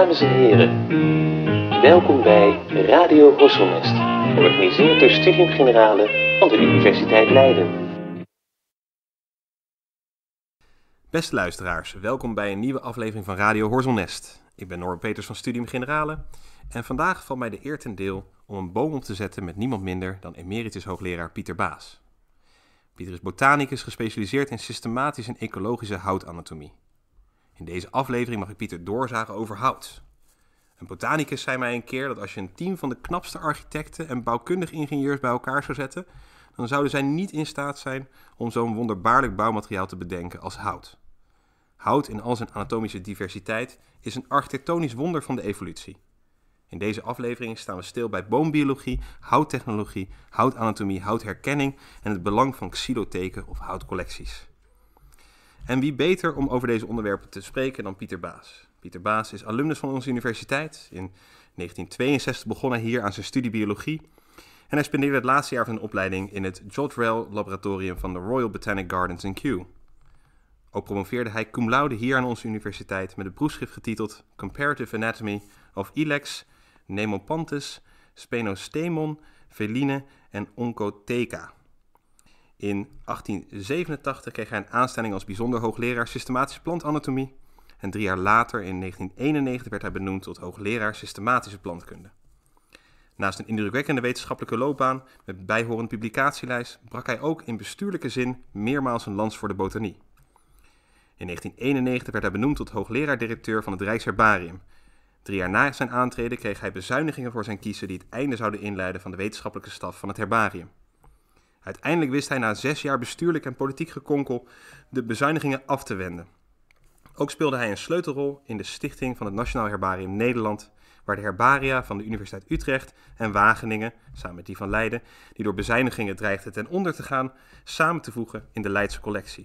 Dames en heren, welkom bij Radio Horselnest, georganiseerd door Studium Generale van de Universiteit Leiden. Beste luisteraars, welkom bij een nieuwe aflevering van Radio Horselnest. Ik ben Norbert Peters van Studium Generale en vandaag valt mij de eer ten deel om een boom op te zetten met niemand minder dan emeritus hoogleraar Pieter Baas. Pieter is botanicus gespecialiseerd in systematische en ecologische houtanatomie. In deze aflevering mag ik Pieter doorzagen over hout. Een botanicus zei mij een keer dat als je een team van de knapste architecten en bouwkundig ingenieurs bij elkaar zou zetten, dan zouden zij niet in staat zijn om zo'n wonderbaarlijk bouwmateriaal te bedenken als hout. Hout in al zijn anatomische diversiteit is een architectonisch wonder van de evolutie. In deze aflevering staan we stil bij boombiologie, houttechnologie, houtanatomie, houtherkenning en het belang van xylotheken of houtcollecties. En wie beter om over deze onderwerpen te spreken dan Pieter Baas. Pieter Baas is alumnus van onze universiteit. In 1962 begon hij hier aan zijn studie biologie. En hij spendeerde het laatste jaar van zijn opleiding in het Jodrell Laboratorium van de Royal Botanic Gardens in Kew. Ook promoveerde hij cum laude hier aan onze universiteit met het proefschrift getiteld Comparative Anatomy of Ilex, Nemopanthus, Spenostemon, Feline en Oncotheca. In 1887 kreeg hij een aanstelling als bijzonder hoogleraar systematische plantanatomie en 3 jaar later, in 1991, werd hij benoemd tot hoogleraar systematische plantkunde. Naast een indrukwekkende wetenschappelijke loopbaan met bijhorende publicatielijst brak hij ook in bestuurlijke zin meermaals een lans voor de botanie. In 1991 werd hij benoemd tot hoogleraar-directeur van het Rijksherbarium. 3 jaar na zijn aantreden kreeg hij bezuinigingen voor zijn kiezen die het einde zouden inleiden van de wetenschappelijke staf van het herbarium. Uiteindelijk wist hij na 6 jaar bestuurlijk en politiek gekonkel de bezuinigingen af te wenden. Ook speelde hij een sleutelrol in de stichting van het Nationaal Herbarium Nederland, waar de herbaria van de Universiteit Utrecht en Wageningen, samen met die van Leiden, die door bezuinigingen dreigden ten onder te gaan, samen te voegen in de Leidse collectie.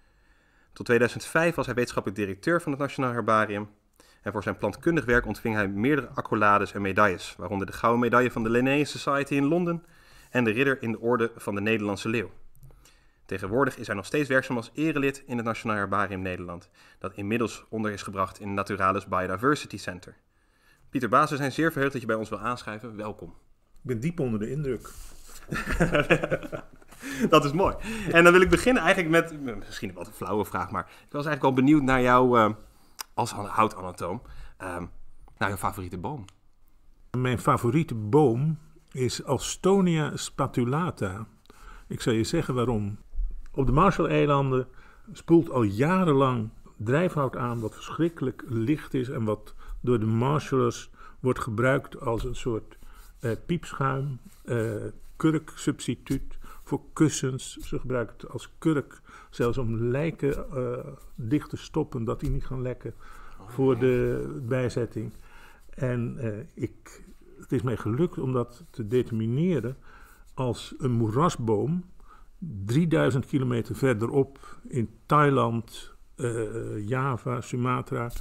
Tot 2005 was hij wetenschappelijk directeur van het Nationaal Herbarium en voor zijn plantkundig werk ontving hij meerdere accolades en medailles, waaronder de gouden medaille van de Linnaeus Society in Londen en de ridder in de orde van de Nederlandse Leeuw. Tegenwoordig is hij nog steeds werkzaam als erelid in het Nationaal Herbarium Nederland, dat inmiddels onder is gebracht in het Naturalis Biodiversity Center. Pieter Baas, we zijn zeer verheugd dat je bij ons wil aanschuiven. Welkom. Ik ben diep onder de indruk. Dat is mooi. En dan wil ik beginnen eigenlijk met, misschien wat een flauwe vraag, maar ik was eigenlijk al benieuwd naar jou als houtanatoom. Naar je favoriete boom. Mijn favoriete boom is Alstonia spatulata. Ik zal je zeggen waarom. Op de Marshall-eilanden spoelt al jarenlang drijfhout aan wat verschrikkelijk licht is en wat door de marshallers wordt gebruikt als een soort piepschuim, kurksubstituut voor kussens. Ze gebruiken het als kurk, zelfs om lijken dicht te stoppen, dat die niet gaan lekken voor de bijzetting. En het is mij gelukt om dat te determineren als een moerasboom 3000 kilometer verderop in Thailand, Java, Sumatra.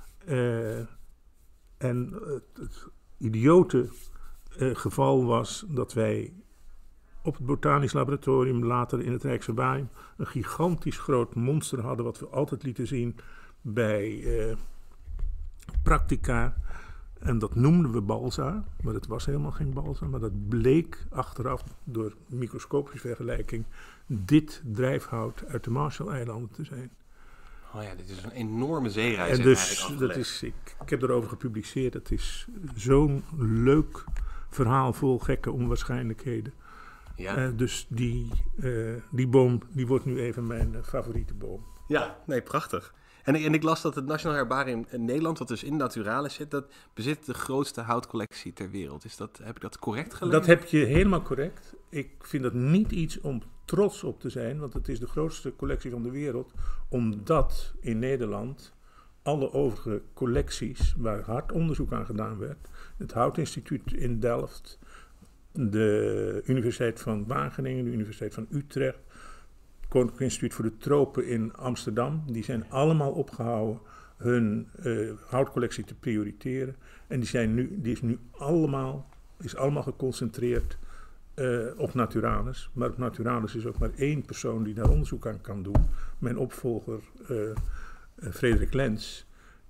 En het idiote geval was dat wij op het Botanisch Laboratorium, later in het Rijksherbarium, een gigantisch groot monster hadden, wat we altijd lieten zien bij practica. En dat noemden we balsa, maar het was helemaal geen balsa. Maar dat bleek achteraf door microscopische vergelijking dit drijfhout uit de Marshall-eilanden te zijn. Oh ja, dit is een enorme zeereis. En dus ik heb erover gepubliceerd. Het is zo'n leuk verhaal vol gekke onwaarschijnlijkheden. Ja. Dus die boom die wordt nu even mijn favoriete boom. Ja, nee, prachtig. En ik las dat het Nationaal Herbarium in Nederland, wat dus in Naturalis zit, dat bezit de grootste houtcollectie ter wereld. Heb ik dat correct gelezen? Dat heb je helemaal correct. Ik vind dat niet iets om trots op te zijn, want het is de grootste collectie van de wereld, omdat in Nederland alle overige collecties waar hard onderzoek aan gedaan werd, het Houtinstituut in Delft, de Universiteit van Wageningen, de Universiteit van Utrecht, Koninklijk Instituut voor de Tropen in Amsterdam, die zijn allemaal opgehouden hun houtcollectie te prioriteren. En die is nu allemaal geconcentreerd op Naturalis. Maar op Naturalis is ook maar 1 persoon die daar onderzoek aan kan doen. Mijn opvolger Frederik Lens.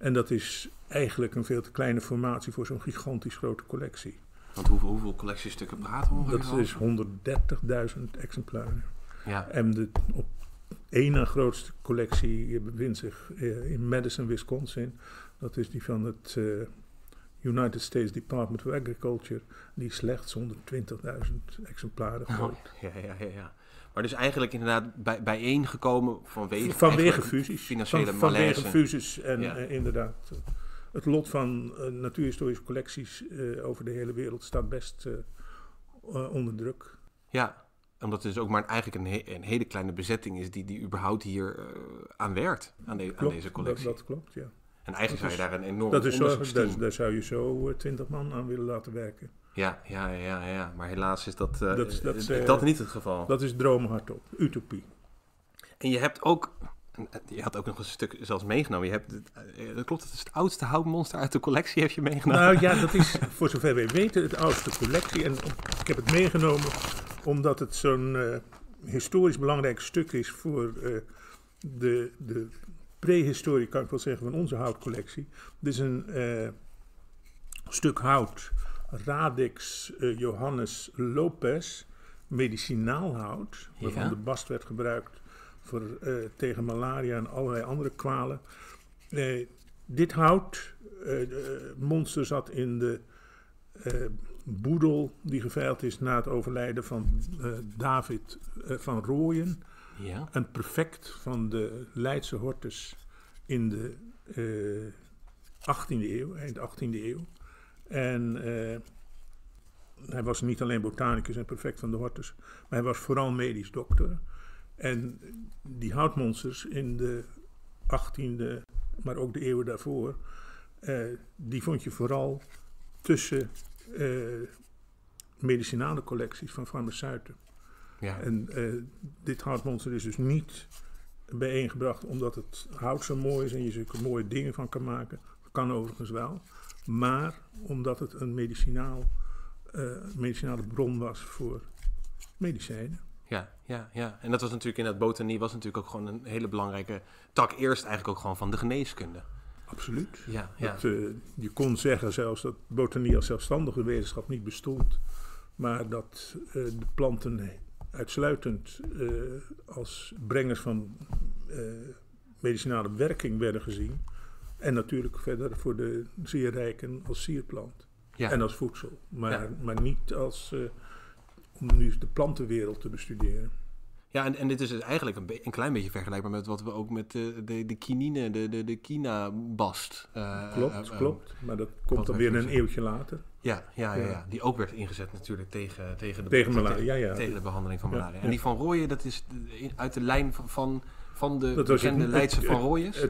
En dat is eigenlijk een veel te kleine formatie voor zo'n gigantisch grote collectie. Want hoeveel collectiestukken praten we Dat is 130.000 exemplaren. Ja. En de op één na grootste collectie bevindt zich in Madison, Wisconsin. Dat is die van het United States Department of Agriculture. Die slechts 120.000 exemplaren gooit. Ja. Maar dus eigenlijk inderdaad bijeengekomen vanwege fusies. Financiële malaise. Vanwege fusies en inderdaad. Het lot van natuurhistorische collecties over de hele wereld staat best onder druk. Ja, omdat het dus ook maar eigenlijk een hele kleine bezetting is die überhaupt hier aan werkt, aan deze collectie. Dat klopt, ja. En eigenlijk zou je daar een enorm onderzoeksteam... Daar zou je zo 20 man aan willen laten werken. Ja. Maar helaas is dat niet het geval. Dat is dromen hardop. Utopie. En je hebt ook... Je had ook nog een stuk zelfs meegenomen. Dat klopt, het is het oudste houtmonster uit de collectie heb je meegenomen. Nou ja, dat is voor zover wij weten het oudste collectie. En ik heb het meegenomen omdat het zo'n historisch belangrijk stuk is voor de prehistorie, kan ik wel zeggen, van onze houtcollectie. Dit is een stuk hout, Radix Johannes Lopez, medicinaal hout, waarvan de bast werd gebruikt tegen malaria en allerlei andere kwalen. Dit hout, monster zat in de boedel die geveild is na het overlijden van David van Rooyen. Ja. Een prefect van de Leidse Hortus in de 18e eeuw, eind 18e eeuw. En hij was niet alleen botanicus en prefect van de Hortus, maar hij was vooral medisch dokter. En die houtmonsters in de 18e, maar ook de eeuwen daarvoor, die vond je vooral tussen medicinale collecties van farmaceuten. Ja. En dit houtmonster is dus niet bijeengebracht omdat het hout zo mooi is en je zulke mooie dingen van kan maken. Dat kan overigens wel. Maar omdat het een medicinale bron was voor medicijnen. Ja. En dat was natuurlijk in dat botanie was natuurlijk ook gewoon een hele belangrijke tak. Eerst eigenlijk ook gewoon van de geneeskunde. Absoluut. Ja. Je kon zeggen zelfs dat botanie als zelfstandige wetenschap niet bestond. Maar dat de planten uitsluitend als brengers van medicinale werking werden gezien. En natuurlijk verder voor de zeer rijken als sierplant. Ja. En als voedsel. Maar niet als om nu de plantenwereld te bestuderen. Ja, en dit is dus eigenlijk een klein beetje vergelijkbaar met wat we ook met de quinine, de quinabast. Klopt. Maar dat komt dan weer een eeuwtje later. Ja. Die ook werd ingezet natuurlijk tegen de behandeling van malaria. En die van Rooyen, dat is uit de lijn van de bekende Leidse van Rooyens?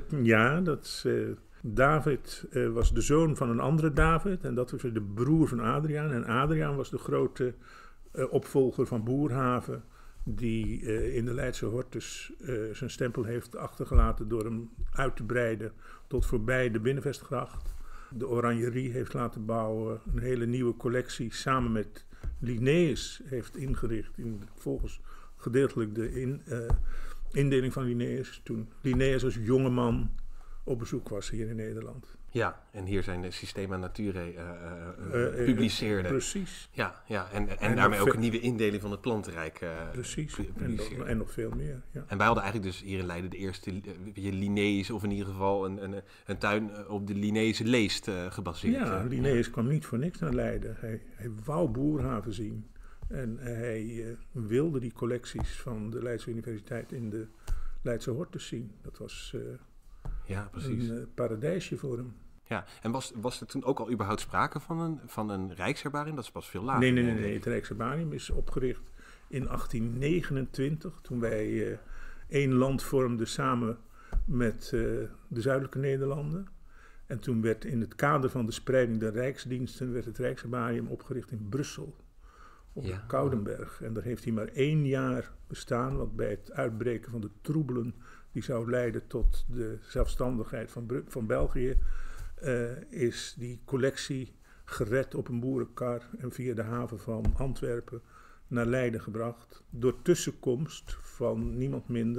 David was de zoon van een andere David. En dat was de broer van Adriaan. En Adriaan was de grote opvolger van Boerhaave, die in de Leidse Hortus zijn stempel heeft achtergelaten door hem uit te breiden tot voorbij de Binnenvestgracht. De Oranjerie heeft laten bouwen, een hele nieuwe collectie samen met Linnaeus heeft ingericht, volgens gedeeltelijk de indeling van Linnaeus, toen Linnaeus als jongeman op bezoek was hier in Nederland. Ja, en hier zijn de Systema Naturae publiceerde. Precies. Ja, en daarmee ook een nieuwe indeling van het plantenrijk precies, en nog veel meer. Ja. En wij hadden eigenlijk dus hier in Leiden de eerste Linnaeus, of in ieder geval een tuin op de Linnaeuse leest gebaseerd. Ja, Linnaeus kwam niet voor niks naar Leiden. Hij wou Boerhaave zien. En hij wilde die collecties van de Leidse Universiteit in de Leidse Hortus zien. Dat was een paradijsje voor hem. Ja, en was er toen ook al überhaupt sprake van een Rijksherbarium? Dat is pas veel later. Nee. Het Rijksherbarium is opgericht in 1829, toen wij één land vormden samen met de zuidelijke Nederlanden. En toen werd in het kader van de spreiding der rijksdiensten werd het Rijksherbarium opgericht in Brussel, op de Koudenberg. En daar heeft hij maar 1 jaar bestaan, want bij het uitbreken van de troebelen die zou leiden tot de zelfstandigheid van België, is die collectie gered op een boerenkar en via de haven van Antwerpen naar Leiden gebracht. Door tussenkomst van niemand minder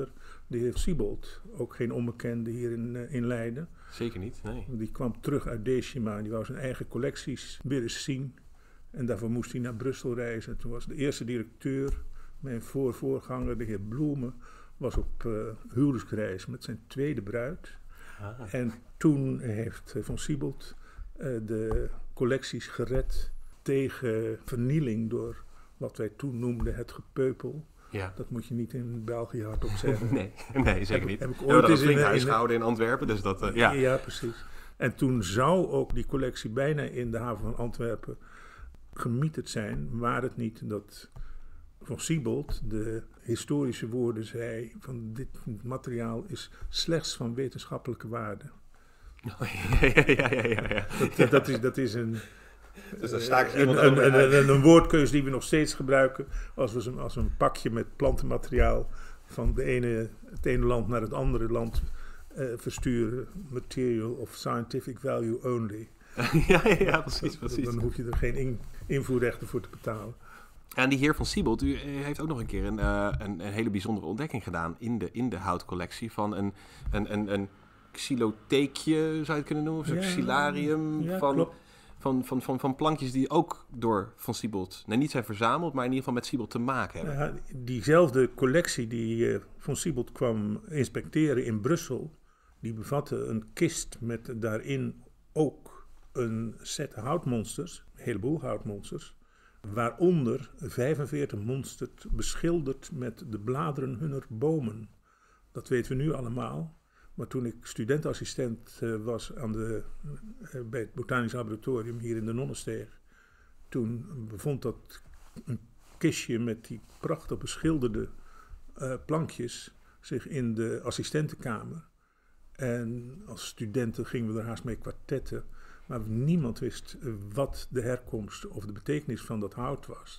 de heer Siebold, ook geen onbekende hier in Leiden. Zeker niet, nee. Die kwam terug uit Decima en die wou zijn eigen collecties weer eens zien. En daarvoor moest hij naar Brussel reizen. Toen was de eerste directeur, mijn voorganger, de heer Bloemen, was op huwelijksreis met zijn tweede bruid. Ah. En toen heeft Von Siebold de collecties gered tegen vernieling door wat wij toen noemden het gepeupel. Ja. Dat moet je niet in België hardop zeggen. nee, zeker niet. Heb ik ooit eens een huis gehouden in Antwerpen, dus dat... Ja, precies. En toen zou ook die collectie bijna in de haven van Antwerpen gemieterd zijn, waar het niet dat Von Siebold de historische woorden zei van dit materiaal is slechts van wetenschappelijke waarde. Ja. Dat is een... Dus dan sta ik een woordkeus die we nog steeds gebruiken als we een pakje met plantenmateriaal van het ene land naar het andere land versturen. Material of scientific value only. Ja, precies. Dan hoef je er geen invoerrechten voor te betalen. En die heer Von Siebold, u heeft ook nog een keer een hele bijzondere ontdekking gedaan in de houtcollectie van een xylotheekje, zou je het kunnen noemen? Of een xylarium van plankjes die ook door Von Siebold niet zijn verzameld, maar in ieder geval met Siebold te maken hebben. Diezelfde collectie die Von Siebold kwam inspecteren in Brussel, die bevatte een kist met daarin ook een set houtmonsters, een heleboel houtmonsters, waaronder 45 monsters beschilderd met de bladeren hunner bomen. Dat weten we nu allemaal. Maar toen ik studentassistent was bij het Botanisch Laboratorium hier in de Nonnensteeg, toen bevond dat een kistje met die prachtig beschilderde plankjes zich in de assistentenkamer. En als studenten gingen we er haast mee kwartetten, maar niemand wist wat de herkomst of de betekenis van dat hout was.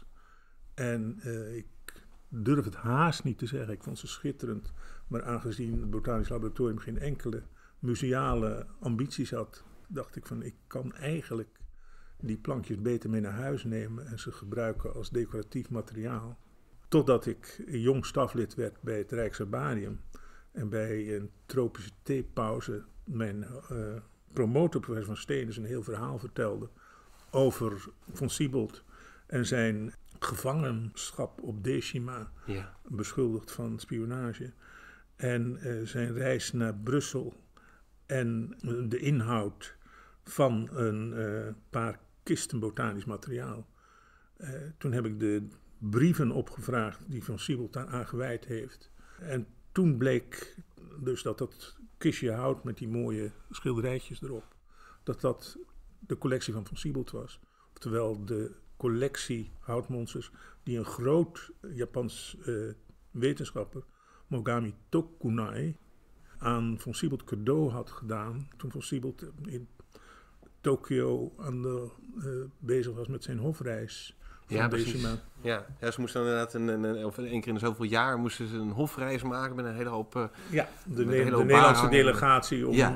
En ik durf het haast niet te zeggen, ik vond ze schitterend. Maar aangezien het Botanisch Laboratorium geen enkele museale ambities had, dacht ik van ik kan eigenlijk die plankjes beter mee naar huis nemen en ze gebruiken als decoratief materiaal. Totdat ik jong staflid werd bij het Rijksherbarium en bij een tropische theepauze mijn promotor, professor Van Steen, dus een heel verhaal vertelde over Von Siebold en zijn gevangenschap op Decima, beschuldigd van spionage. En zijn reis naar Brussel en de inhoud van een paar kisten botanisch materiaal. Toen heb ik de brieven opgevraagd die Von Siebold daaraan gewijd heeft. En toen bleek dus dat kistje hout met die mooie schilderijtjes erop, dat de collectie van Von Siebold was. Oftewel de collectie houtmonsters die een groot Japans wetenschapper, Mogami Tokunai, aan Von Siebold cadeau had gedaan toen Von Siebold in Tokio bezig was met zijn hofreis. Ja, precies. Ja, ze moesten inderdaad één keer in zoveel jaar moesten ze een hofreis maken met een hele hoop... de Nederlandse delegatie om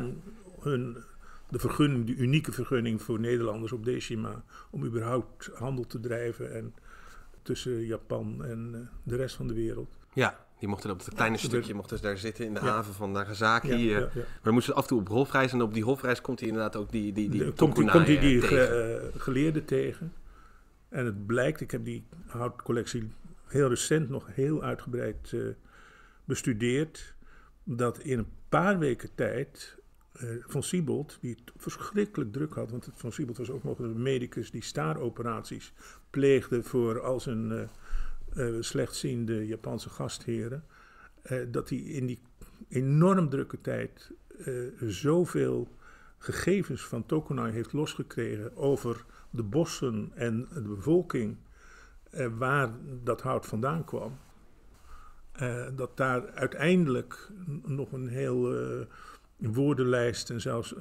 de vergunning, de unieke vergunning voor Nederlanders op Decima, om überhaupt handel te drijven en tussen Japan en de rest van de wereld. Ja, die mochten op dat kleine stukje daar zitten in de haven van Nagasaki. Maar we moesten af en toe op hofreis en op die hofreis komt hij inderdaad ook komt hij die geleerde tegen. En het blijkt, ik heb die houtcollectie heel recent nog heel uitgebreid bestudeerd, dat in een paar weken tijd Von Siebold, die het verschrikkelijk druk had, want Von Siebold was ook nog een medicus die staaroperaties pleegde voor al zijn slechtziende Japanse gastheren, dat hij in die enorm drukke tijd zoveel gegevens van Tokunai heeft losgekregen over de bossen en de bevolking waar dat hout vandaan kwam. Dat daar uiteindelijk nog een heel woordenlijst en zelfs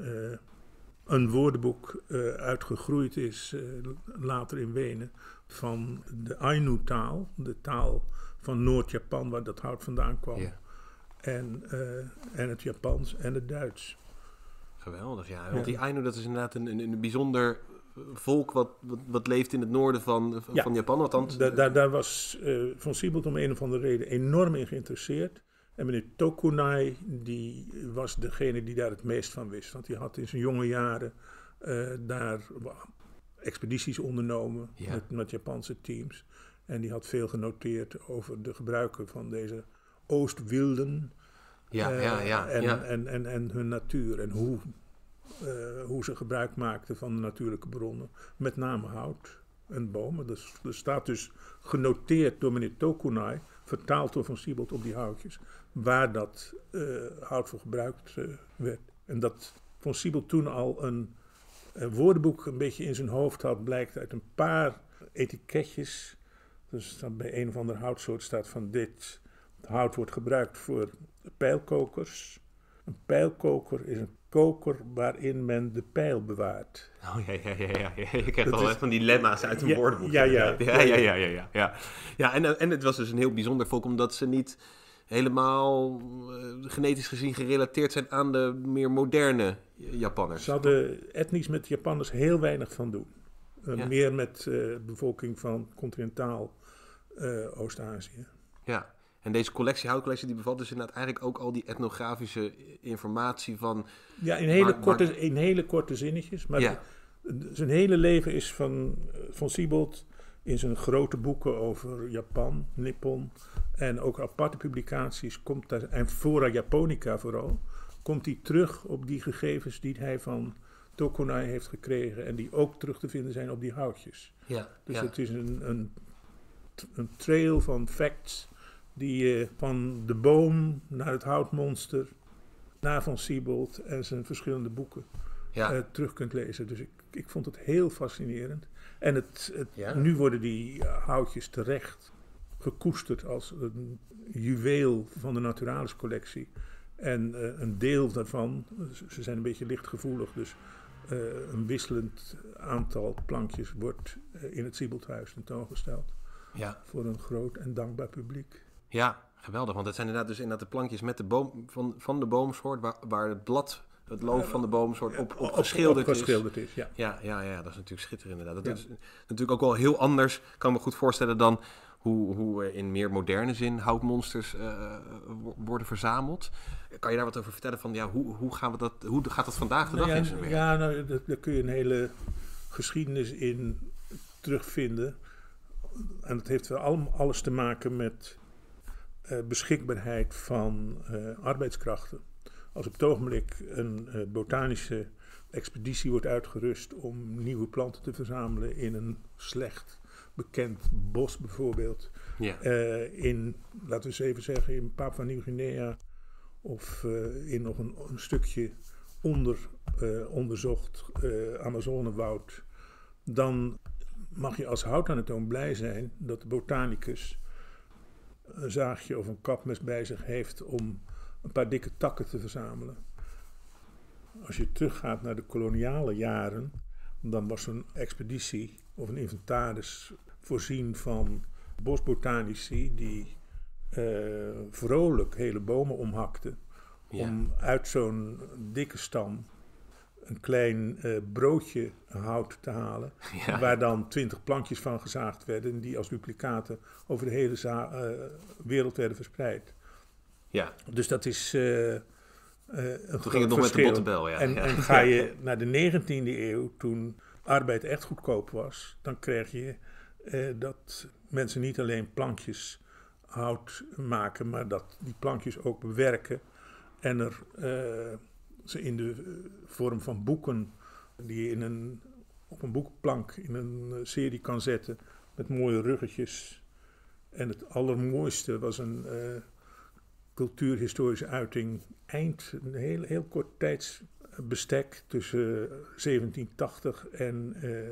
een woordenboek uitgegroeid is, later in Wenen, van de Ainu-taal, de taal van Noord-Japan waar dat hout vandaan kwam. Ja. En het Japans en het Duits. Geweldig, ja. Want die Ainu, dat is inderdaad een bijzonder volk wat leeft in het noorden van Japan. Althans. Daar was Von Siebold om een of andere reden enorm in geïnteresseerd. En meneer Tokunai, die was degene die daar het meest van wist. Want die had in zijn jonge jaren daar expedities ondernomen met Japanse teams. En die had veel genoteerd over de gebruiken van deze Oostwilden. En hun natuur. En hoe ze gebruik maakten van de natuurlijke bronnen. Met name hout en bomen. Dus er staat dus genoteerd door meneer Tokunai, vertaald door Van Siebold op die houtjes, waar dat hout voor gebruikt werd. En dat Van Siebold toen al een woordenboek een beetje in zijn hoofd had, blijkt uit een paar etiketjes. Dus dat bij een of andere houtsoort staat van dit hout wordt gebruikt voor pijlkokers. Een pijlkoker is een koker waarin men de pijl bewaart. Oh ja. Je krijgt al van die lemma's uit een woordenboek. Ja, en het was dus een heel bijzonder volk, omdat ze niet helemaal genetisch gezien gerelateerd zijn aan de meer moderne Japanners. Ze hadden etnisch met Japanners heel weinig van doen. Meer met de bevolking van continentaal Oost-Azië. Ja. En deze houtcollectie, die bevat dus inderdaad eigenlijk ook al die etnografische informatie van... Ja, in hele korte zinnetjes. Maar zijn hele leven is van Siebold in zijn grote boeken over Japan, Nippon en ook aparte publicaties, en Flora Japonica vooral, komt hij terug op die gegevens die hij van Tokunai heeft gekregen en die ook terug te vinden zijn op die houtjes. Dus het is een trail van facts die je van de boom naar het houtmonster, naar Van Siebold en zijn verschillende boeken terug kunt lezen. Dus ik vond het heel fascinerend. En nu worden die houtjes terecht gekoesterd als een juweel van de Naturalis collectie. En een deel daarvan, ze zijn een beetje lichtgevoelig, dus een wisselend aantal plankjes wordt in het Sieboldhuis tentoongesteld. Voor een groot en dankbaar publiek. Ja, geweldig. Want het zijn inderdaad de plankjes met de boom van de boomsoort, waar het blad, het loof van de boomsoort op geschilderd is. Ja, dat is natuurlijk schitterend inderdaad. Dat is natuurlijk ook wel heel anders, kan ik me goed voorstellen, dan hoe in meer moderne zin houtmonsters worden verzameld. Kan je daar wat over vertellen van hoe gaat dat vandaag de dag in zijn werk? Ja, daar kun je een hele geschiedenis in terugvinden. En dat heeft wel alles te maken met beschikbaarheid van arbeidskrachten. Als op het ogenblik een botanische expeditie wordt uitgerust om nieuwe planten te verzamelen in een slecht bekend bos bijvoorbeeld, in, laten we eens even zeggen, in Papua Nieuw-Guinea of in nog een stukje onderzocht Amazonewoud, dan mag je als houtanatoom blij zijn dat de botanicus een zaagje of een kapmes bij zich heeft om een paar dikke takken te verzamelen. Als je teruggaat naar de koloniale jaren, dan was een expeditie of een inventaris voorzien van bosbotanici die vrolijk hele bomen omhakten om uit zo'n dikke stam een klein broodje hout te halen, waar dan 20 plankjes van gezaagd werden, die als duplicaten over de hele wereld werden verspreid. Dus dat is een toen ging het nog met de bottebel, En ga je naar de 19e eeuw, toen arbeid echt goedkoop was, dan kreeg je dat mensen niet alleen plankjes hout maken, maar dat die plankjes ook bewerken en ze in de vorm van boeken die je op een boekplank in een serie kan zetten met mooie ruggetjes. En het allermooiste was een cultuurhistorische uiting een heel kort tijdsbestek tussen 1780 en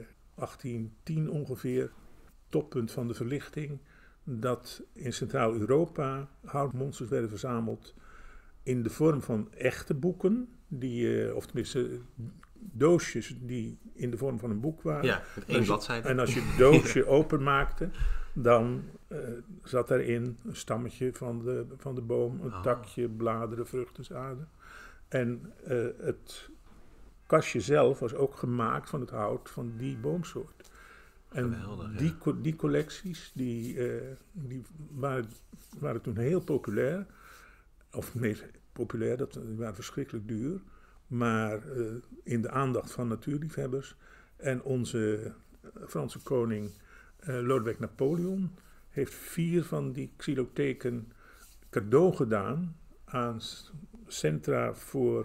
1810 ongeveer, toppunt van de verlichting, dat in Centraal-Europa houtmonsters werden verzameld in de vorm van echte boeken, of tenminste doosjes die in de vorm van een boek waren. Ja, met één bladzijde. En als je het doosje openmaakte, dan zat daarin een stammetje van de boom, een takje, bladeren, vruchten, zaden. En het kastje zelf was ook gemaakt van het hout van die boomsoort. En geweldig, die collecties die waren toen heel populair. Of meer populair, die waren verschrikkelijk duur. Maar in de aandacht van natuurliefhebbers. En onze Franse koning Lodewijk Napoleon heeft 4 van die xylotheken cadeau gedaan aan centra voor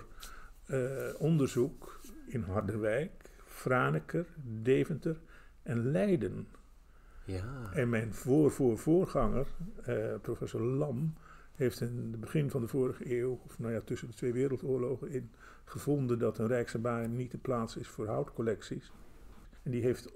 onderzoek in Harderwijk, Franeker, Deventer en Leiden. Ja. En mijn voorganger, professor Lam, heeft in het begin van de vorige eeuw, of tussen de 2 wereldoorlogen in, gevonden dat een Rijksherbarium niet de plaats is voor houtcollecties. En die heeft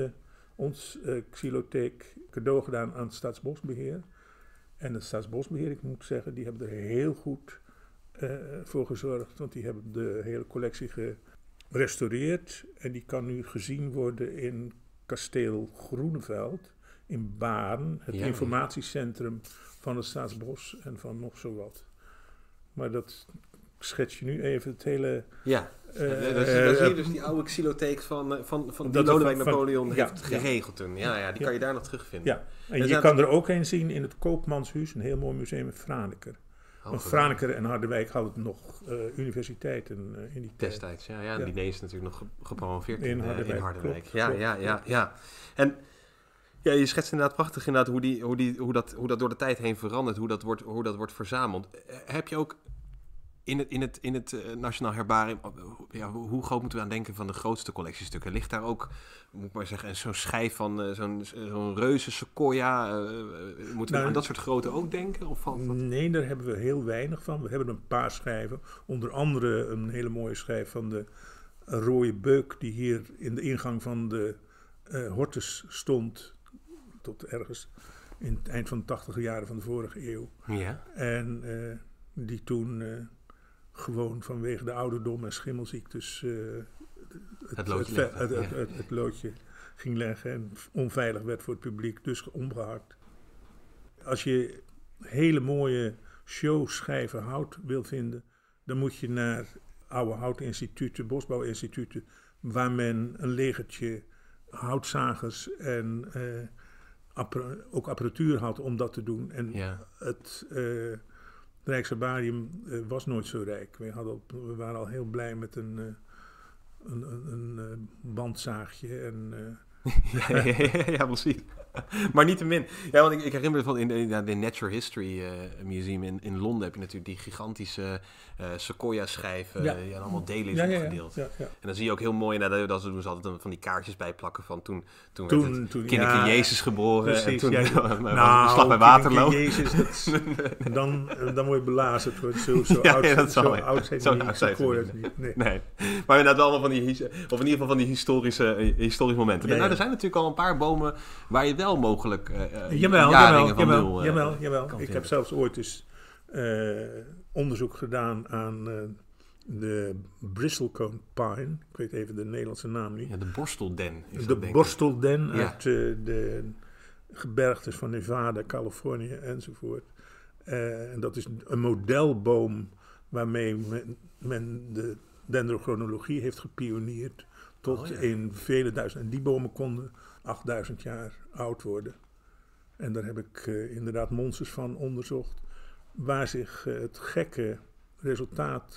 ons xylotheek cadeau gedaan aan het Staatsbosbeheer. En het Staatsbosbeheer, ik moet zeggen, die hebben er heel goed voor gezorgd. Want die hebben de hele collectie gerestaureerd. En die kan nu gezien worden in Kasteel Groeneveld in Baarn. Het informatiecentrum van het Staatsbos en van nog zo wat. Maar dat schets je nu even het hele... Ja, daar zie je dus die oude xylotheek van die Lodewijk Napoleon heeft geregeld toen. Ja, die kan je daar nog terugvinden. Ja, en je kan er ook een zien in het Koopmanshuis, een heel mooi museum in Franeker. Want Franeker en Harderwijk hadden nog universiteiten in die tijd. Destijds, ja. En die is natuurlijk nog gepromoveerd in Harderwijk. Klopt. Ja. En ja, je schetst inderdaad prachtig hoe dat door de tijd heen verandert, hoe dat wordt verzameld. Heb je ook in het Nationaal Herbarium, hoe groot moeten we aan denken van de grootste collectiestukken? Ligt daar ook, moet ik maar zeggen, zo'n schijf van zo'n reuze sequoia? Moeten we aan dat soort grootte ook denken? Of valt dat? Nee, daar hebben we heel weinig van. We hebben een paar schijven. Onder andere een hele mooie schijf van de rode beuk die hier in de ingang van de Hortus stond tot ergens in het eind van de 80e jaren van de vorige eeuw. Ja. En die toen gewoon vanwege de ouderdom en schimmelziektes het loodje ging leggen en onveilig werd voor het publiek, dus omgehakt. Als je hele mooie showschijven hout wil vinden, dan moet je naar oude houtinstituten, bosbouwinstituten, waar men een legertje houtzagers en ook apparatuur had om dat te doen. En het Rijksherbarium was nooit zo rijk. We waren al heel blij met een bandzaagje en... ja, precies. Maar niettemin. Ja, want ik herinner me van in de Natural History Museum in Londen heb je natuurlijk die gigantische sequoia-schijven. Die allemaal delen is opgedeeld. Ja. En dan zie je ook heel mooi, dat ze doen ze altijd van die kaartjes bij plakken van toen werd het kindje Jezus geboren. Precies, en toen was slag bij Waterloo. Jezus, dan word je belazerd. Zo oud zijn die sequoia's niet. Nee. Maar inderdaad allemaal van die, of in ieder geval van die historische momenten. Er zijn natuurlijk al een paar bomen waar je wel mogelijk jaringen van nul Jawel. Ik heb zelfs ooit eens onderzoek gedaan aan de bristlecone pine. Ik weet even de Nederlandse naam niet. Ja, de borstelden. De borstelden uit de gebergtes van Nevada, Californië enzovoort. En dat is een modelboom waarmee men de dendrochronologie heeft gepioneerd tot in vele duizenden. En die bomen konden 8000 jaar oud worden. En daar heb ik inderdaad monsters van onderzocht, waar zich het gekke resultaat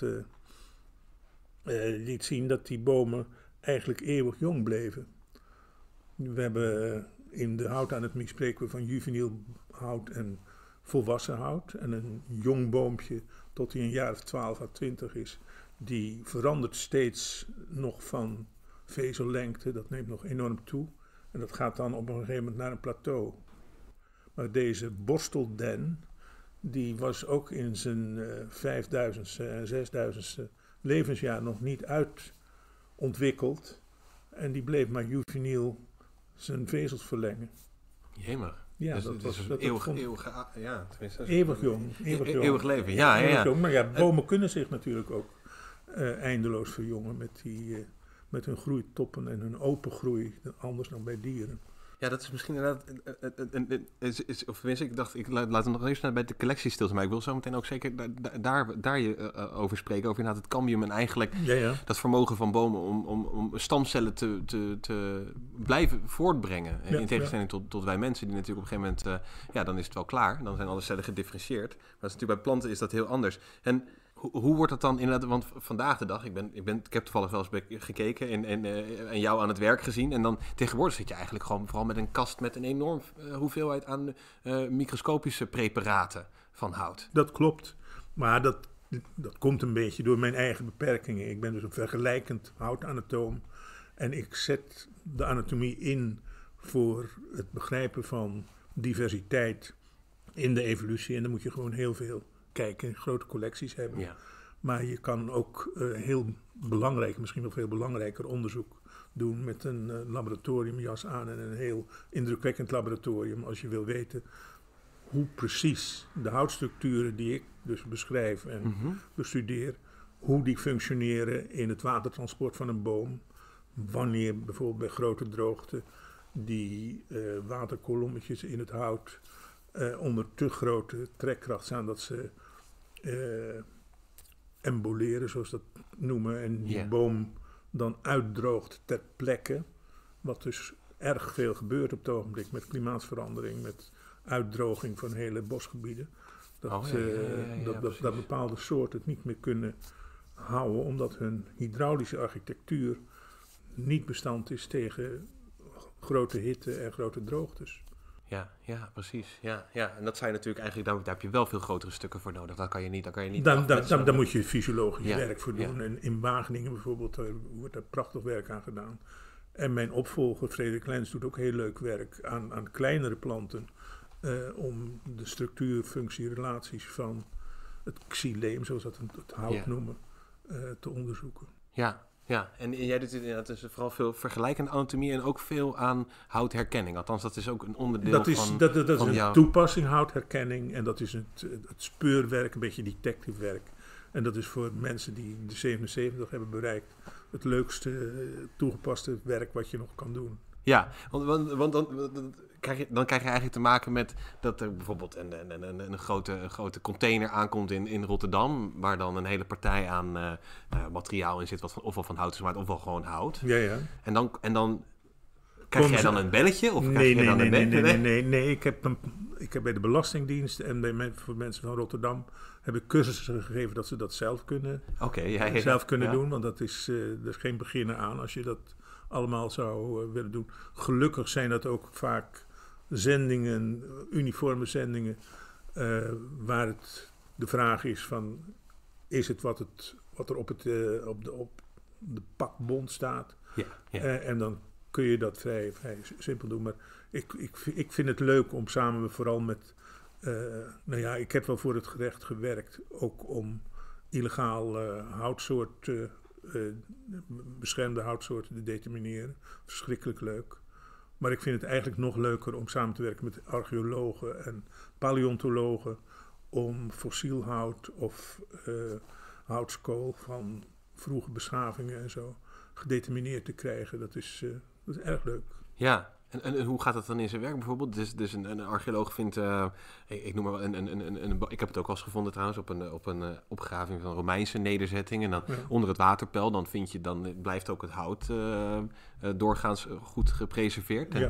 liet zien dat die bomen eigenlijk eeuwig jong bleven. We hebben in de houtatomie spreken we van juveniel hout en volwassen hout. En een jong boompje tot hij een jaar of 12 à 20 is, die verandert steeds nog van vezellengte. Dat neemt nog enorm toe. En dat gaat dan op een gegeven moment naar een plateau. Maar deze borstelden, die was ook in zijn 5000ste en 6000ste levensjaar nog niet uitontwikkeld. En die bleef maar juveniel zijn vezels verlengen. Jemig. Ja, dus dat was eeuwig jong. Eeuwig leven, ja. Jong. Maar ja, bomen kunnen zich natuurlijk ook eindeloos verjongen met hun groeitoppen en hun open groei, anders dan bij dieren. Ja, dat is misschien inderdaad... Of tenminste, ik dacht, ik laat hem nog even bij de collectie stil zijn. Maar ik wil zo meteen ook zeker daar je over spreken. Over inderdaad het cambium en eigenlijk dat vermogen van bomen om stamcellen te blijven voortbrengen. Ja, in tegenstelling tot wij mensen die natuurlijk op een gegeven moment... dan is het wel klaar. Dan zijn alle cellen gedifferentieerd. Maar dat is natuurlijk bij planten is dat heel anders. En... Hoe wordt dat dan inderdaad? Want vandaag de dag, ik heb toevallig wel eens gekeken en jou aan het werk gezien. En dan tegenwoordig zit je eigenlijk gewoon vooral met een kast met een enorm hoeveelheid aan microscopische preparaten van hout. Dat klopt, maar dat komt een beetje door mijn eigen beperkingen. Ik ben dus een vergelijkend houtanatoom en ik zet de anatomie in voor het begrijpen van diversiteit in de evolutie. En dan moet je gewoon heel veel kijken, grote collecties hebben. Ja. Maar je kan ook heel belangrijk, misschien wel veel belangrijker onderzoek doen met een laboratoriumjas aan en een heel indrukwekkend laboratorium als je wil weten hoe precies de houtstructuren die ik dus beschrijf en bestudeer, hoe die functioneren in het watertransport van een boom. Wanneer bijvoorbeeld bij grote droogte die waterkolommetjes in het hout onder te grote trekkracht staan dat ze emboleren, zoals dat noemen, en die boom dan uitdroogt ter plekke, wat dus erg veel gebeurt op het ogenblik met klimaatsverandering, met uitdroging van hele bosgebieden. Dat bepaalde soorten het niet meer kunnen houden, omdat hun hydraulische architectuur niet bestand is tegen grote hitte en grote droogtes. Ja, precies. Ja. En dat zijn natuurlijk eigenlijk, daar heb je wel veel grotere stukken voor nodig. Dat kan je niet. Dan moet je fysiologisch werk voor doen. Ja. En in Wageningen bijvoorbeeld wordt daar prachtig werk aan gedaan. En mijn opvolger, Frederik Lens, doet ook heel leuk werk aan kleinere planten. Om de structuur-functie-relaties van het xyleem, zoals dat het hout noemen, te onderzoeken. Ja, en jij doet inderdaad dus vooral veel vergelijkende anatomie en ook veel aan houtherkenning. Althans, dat is ook een onderdeel van dat is een toepassing, houtherkenning. En dat is het speurwerk, een beetje detective werk. En dat is voor mensen die de 77 hebben bereikt het leukste toegepaste werk wat je nog kan doen. Ja, want dan krijg je eigenlijk te maken met dat er bijvoorbeeld een grote container aankomt in Rotterdam, waar dan een hele partij aan materiaal in zit, wat ofwel van hout is gemaakt, ofwel gewoon hout. Ja. En dan krijg jij dan een belletje? Of Nee. Ik heb bij de Belastingdienst en voor mensen van Rotterdam heb ik cursussen gegeven dat ze dat zelf kunnen, doen, want dat is er is geen beginner aan als je dat allemaal zou willen doen. Gelukkig zijn dat ook vaak zendingen, uniforme zendingen, waar de vraag is van, is het wat er op de pakbond staat? Ja. En dan kun je dat vrij simpel doen. Maar ik vind het leuk om samen vooral met, ik heb wel voor het gerecht gewerkt, ook om illegaal houtsoorten, beschermde houtsoorten te determineren. Verschrikkelijk leuk. Maar ik vind het eigenlijk nog leuker om samen te werken met archeologen en paleontologen om fossiel hout of houtskool van vroege beschavingen en zo gedetermineerd te krijgen. Dat is erg leuk. Ja. En hoe gaat dat dan in zijn werk bijvoorbeeld? Dus een archeoloog vindt, ik noem maar wel, ik heb het ook wel eens gevonden trouwens, op een opgraving van Romeinse nederzetting. En dan onder het waterpeil, dan blijft ook het hout doorgaans goed gepreserveerd. En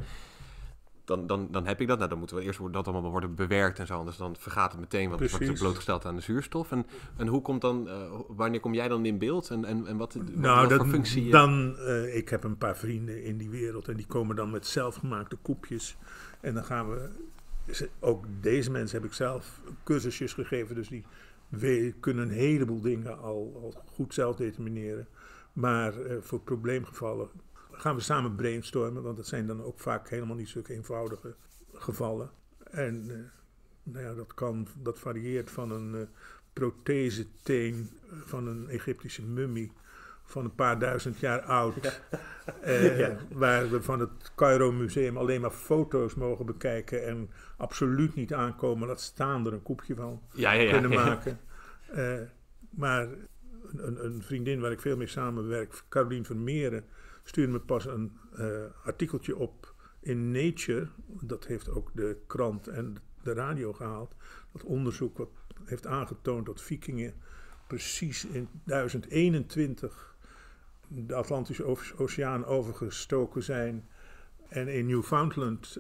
dan heb ik dat. Nou, dan moeten we eerst dat allemaal worden bewerkt en zo. Anders dan vergaat het meteen, want het wordt natuurlijk blootgesteld aan de zuurstof. En hoe komt dan, wanneer kom jij dan in beeld? En wat voor functie? Ik heb een paar vrienden in die wereld en die komen dan met zelfgemaakte koepjes. En dan gaan we, ook deze mensen heb ik zelf cursusjes gegeven, dus die kunnen een heleboel dingen al goed zelf determineren. Maar voor probleemgevallen gaan we samen brainstormen, want dat zijn dan ook vaak helemaal niet zulke eenvoudige gevallen. En dat varieert van een protheseteen van een Egyptische mummie van een paar duizend jaar oud, waar we van het Cairo Museum alleen maar foto's mogen bekijken en absoluut niet aankomen, laat staan er een koepje van kunnen maken. Maar een vriendin waar ik veel mee samenwerk, Carolien Vermeeren, stuurde me pas een artikeltje op in Nature, dat heeft ook de krant en de radio gehaald, dat onderzoek wat heeft aangetoond dat vikingen precies in 1021 de Atlantische Oceaan overgestoken zijn en in Newfoundland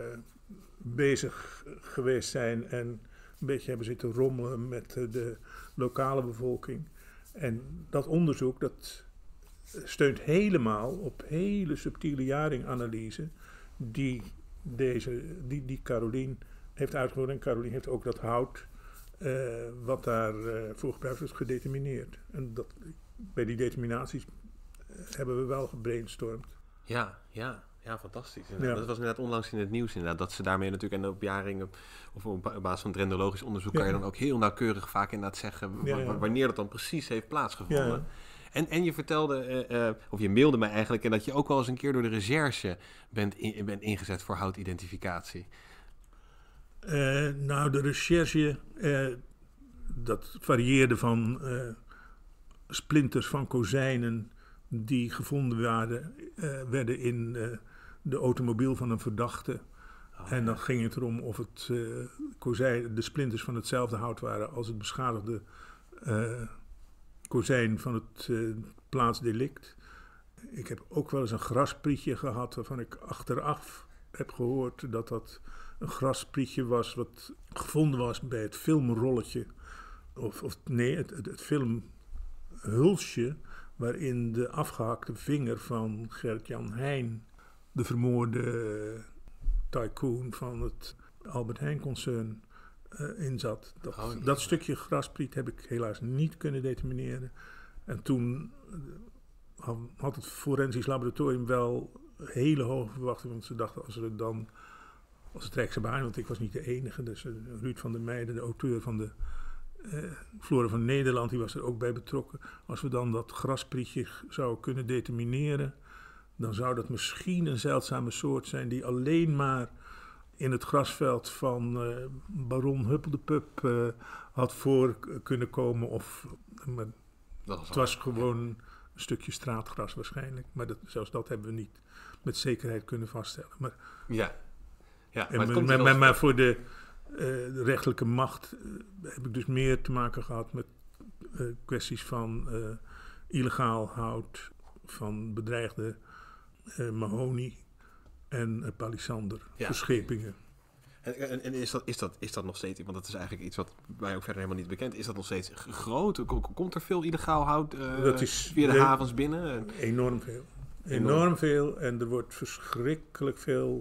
bezig geweest zijn en een beetje hebben zitten rommelen met de lokale bevolking. En dat onderzoek dat steunt helemaal op hele subtiele jaringanalyse die Carolien heeft uitgevoerd. En Carolien heeft ook dat hout wat daarvoor gebruikt wordt gedetermineerd. En bij die determinaties hebben we wel gebrainstormd. Ja, fantastisch. Ja. Dat was inderdaad onlangs in het nieuws inderdaad. Dat ze daarmee natuurlijk, en op jaringen of op basis van dendrologisch onderzoek, kan je dan ook heel nauwkeurig vaak inderdaad zeggen wanneer dat dan precies heeft plaatsgevonden. Ja. En je vertelde, of je mailde mij eigenlijk, en dat je ook wel eens een keer door de recherche bent ingezet voor houtidentificatie. De recherche, dat varieerde van splinters van kozijnen die gevonden werden in de automobiel van een verdachte. En dan ging het erom of het de splinters van hetzelfde hout waren als het beschadigde kozijn van het plaatsdelict. Ik heb ook wel eens een grasprietje gehad waarvan ik achteraf heb gehoord dat een grasprietje was wat gevonden was bij het filmrolletje. Het filmhulsje waarin de afgehakte vinger van Gert-Jan Heijn, de vermoorde tycoon van het Albert Heijn-concern, in zat. Dat stukje graspriet heb ik helaas niet kunnen determineren. En toen had het forensisch laboratorium wel hele hoge verwachtingen, want ze dachten als het Rijkse baan, want ik was niet de enige, dus Ruud van der Meijden, de auteur van de Flora van Nederland, die was er ook bij betrokken. Als we dan dat grasprietje zouden kunnen determineren, dan zou dat misschien een zeldzame soort zijn die alleen maar in het grasveld van baron Huppeldepup had voor kunnen komen. Het was gewoon een stukje straatgras waarschijnlijk. Maar zelfs dat hebben we niet met zekerheid kunnen vaststellen. Maar voor de rechterlijke macht heb ik dus meer te maken gehad met kwesties van illegaal hout, van bedreigde mahonie en palisander, verschepingen. En is dat nog steeds, want dat is eigenlijk iets wat mij ook verder helemaal niet bekend is, dat nog steeds groot? Komt er veel illegaal hout via de havens binnen? Enorm veel. Enorm veel en er wordt verschrikkelijk veel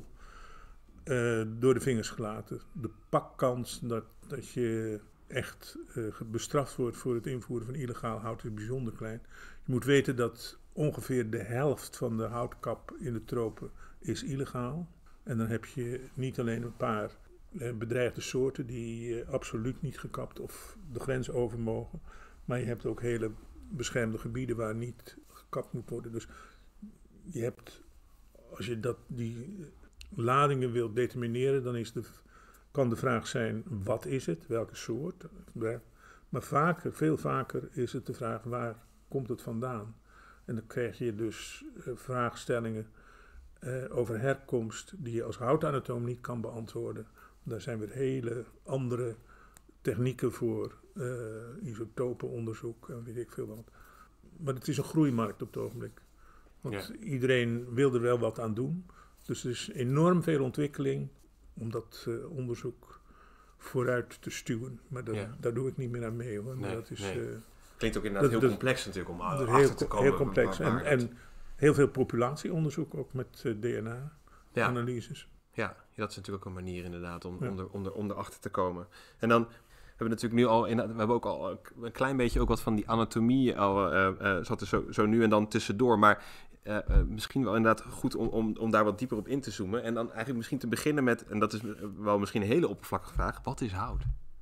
door de vingers gelaten. De pakkans dat je echt bestraft wordt voor het invoeren van illegaal hout is bijzonder klein. Je moet weten dat ongeveer de helft van de houtkap in de tropen is illegaal. En dan heb je niet alleen een paar bedreigde soorten die absoluut niet gekapt of de grens over mogen. Maar je hebt ook hele beschermde gebieden waar niet gekapt moet worden. Dus je hebt, als je die ladingen wilt determineren, dan kan de vraag zijn, wat is het? Welke soort? Maar veel vaker is het de vraag, waar komt het vandaan? En dan krijg je dus vraagstellingen over herkomst die je als houtanatoom niet kan beantwoorden. Daar zijn weer hele andere technieken voor, isotopenonderzoek en weet ik veel wat. Maar het is een groeimarkt op het ogenblik. Want iedereen wil er wel wat aan doen. Dus er is enorm veel ontwikkeling om dat onderzoek vooruit te stuwen. Maar daar doe ik niet meer aan mee hoor. Maar klinkt ook inderdaad heel complex natuurlijk om achter te komen. Heel complex. En heel veel populatieonderzoek ook met DNA-analyses. Ja, dat is natuurlijk ook een manier inderdaad om erachter te komen. En dan hebben we natuurlijk nu al, we hebben ook al een klein beetje ook wat van die anatomie zat er zo nu en dan tussendoor. Maar misschien wel inderdaad goed om daar wat dieper op in te zoomen. En dan eigenlijk misschien te beginnen met, en dat is wel misschien een hele oppervlakkige vraag, wat is hout?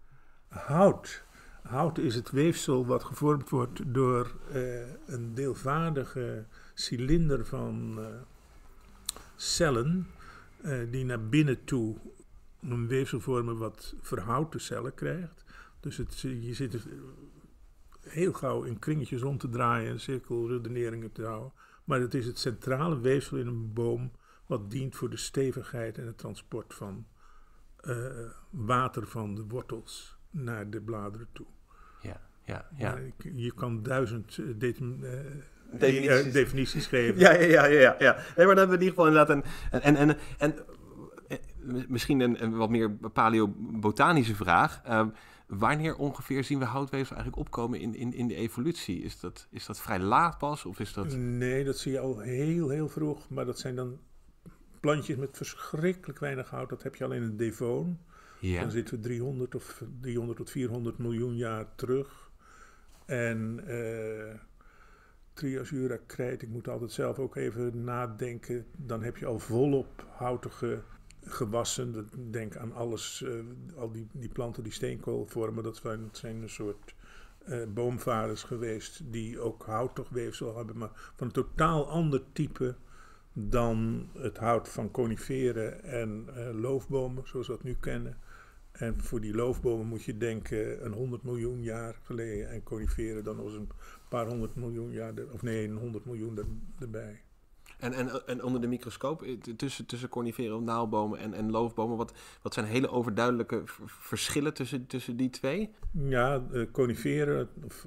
Hout is het weefsel wat gevormd wordt door een deelvaardige cilinder van cellen die naar binnen toe een weefsel vormen wat verhouten cellen krijgt. Dus je zit heel gauw in kringetjes rond te draaien en cirkelredeneringen te houden. Maar het is het centrale weefsel in een boom wat dient voor de stevigheid en het transport van water van de wortels naar de bladeren toe. Ja. Je kan 1000 definities geven. Ja. Nee, maar dan hebben we in ieder geval inderdaad en misschien een wat meer paleobotanische vraag. Wanneer ongeveer zien we houtweefsel eigenlijk opkomen in de evolutie? Is dat vrij laat pas? Of is dat... Nee, dat zie je al heel, heel vroeg. Maar dat zijn dan plantjes met verschrikkelijk weinig hout. Dat heb je al in het Devon. Ja. Dan zitten we 300 tot 400 miljoen jaar terug. En Triasura krijt, ik moet altijd zelf ook even nadenken. Dan heb je al volop houtige gewassen. Denk aan alles, al die planten die steenkool vormen. Dat zijn een soort boomvaders geweest die ook houtig weefsel hebben. Maar van een totaal ander type dan het hout van coniferen en loofbomen, zoals we dat nu kennen. En voor die loofbomen moet je denken een 100 miljoen jaar geleden. En coniferen dan nog eens een paar 100 miljoen jaar, een 100 miljoen erbij. En onder de microscoop, tussen coniferen, naaldbomen en loofbomen, wat zijn hele overduidelijke verschillen tussen die twee? Ja, coniferen, of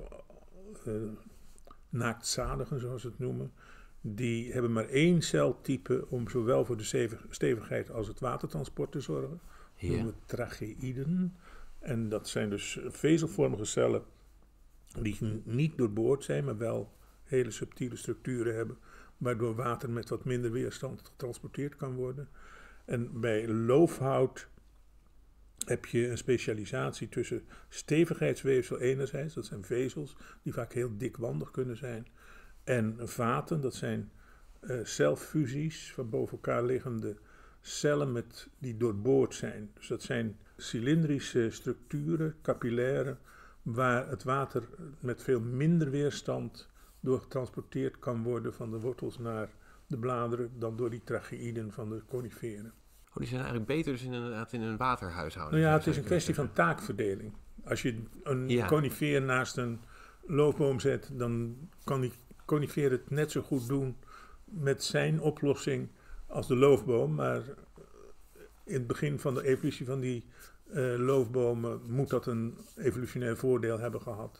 naaktzadigen zoals ze het noemen, die hebben maar één celtype om zowel voor de stevigheid als het watertransport te zorgen. Dat noemen we tracheïden. En dat zijn dus vezelvormige cellen die niet doorboord zijn, maar wel hele subtiele structuren hebben, waardoor water met wat minder weerstand getransporteerd kan worden. En bij loofhout heb je een specialisatie tussen stevigheidsweefsel enerzijds, dat zijn vezels die vaak heel dikwandig kunnen zijn, en vaten, dat zijn celfusies van boven elkaar liggende cellen die doorboord zijn. Dus dat zijn cilindrische structuren, capillaire, waar het water met veel minder weerstand door getransporteerd kan worden van de wortels naar de bladeren dan door die tracheïden van de coniferen. Die zijn eigenlijk beter dus inderdaad in een waterhuishouden. Nou ja, het is een kwestie van taakverdeling. Als je een conifeer naast een loofboom zet, dan kan die conifeer het net zo goed doen met zijn oplossing als de loofboom. Maar in het begin van de evolutie van die loofbomen moet dat een evolutionair voordeel hebben gehad.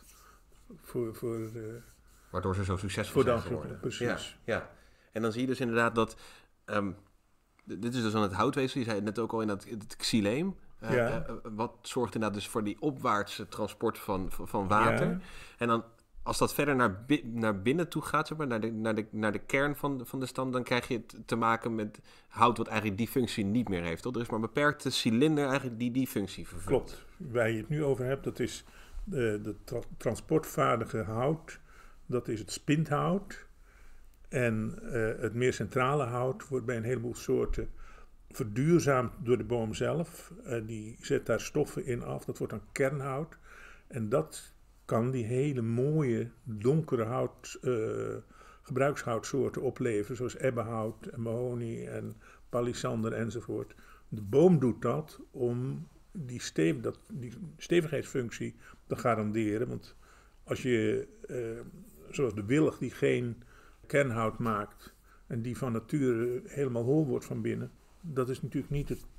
Waardoor ze zo succesvol zijn geworden. Precies. Ja. En dan zie je dus inderdaad dat... dit is dus aan het houtweefsel. Je zei het net ook al in het xyleem. Wat zorgt inderdaad dus voor die opwaartse transport van water. Ja. En dan als dat verder naar binnen toe gaat, zeg maar, naar de kern van de stam, dan krijg je te maken met hout wat eigenlijk die functie niet meer heeft. Toch? Er is maar een beperkte cilinder eigenlijk die functie vervult. Klopt. Waar je het nu over hebt, dat is de transportvaardige hout. Dat is het spinthout. En het meer centrale hout wordt bij een heleboel soorten verduurzaamd door de boom zelf. Die zet daar stoffen in af. Dat wordt dan kernhout. En dat kan die hele mooie donkere gebruikshoutsoorten opleveren, zoals ebbenhout en mahonie en palisander enzovoort. De boom doet dat om die stevigheidsfunctie te garanderen. Want als je, zoals de wilg die geen kernhout maakt en die van nature helemaal hol wordt van binnen, dat is natuurlijk niet het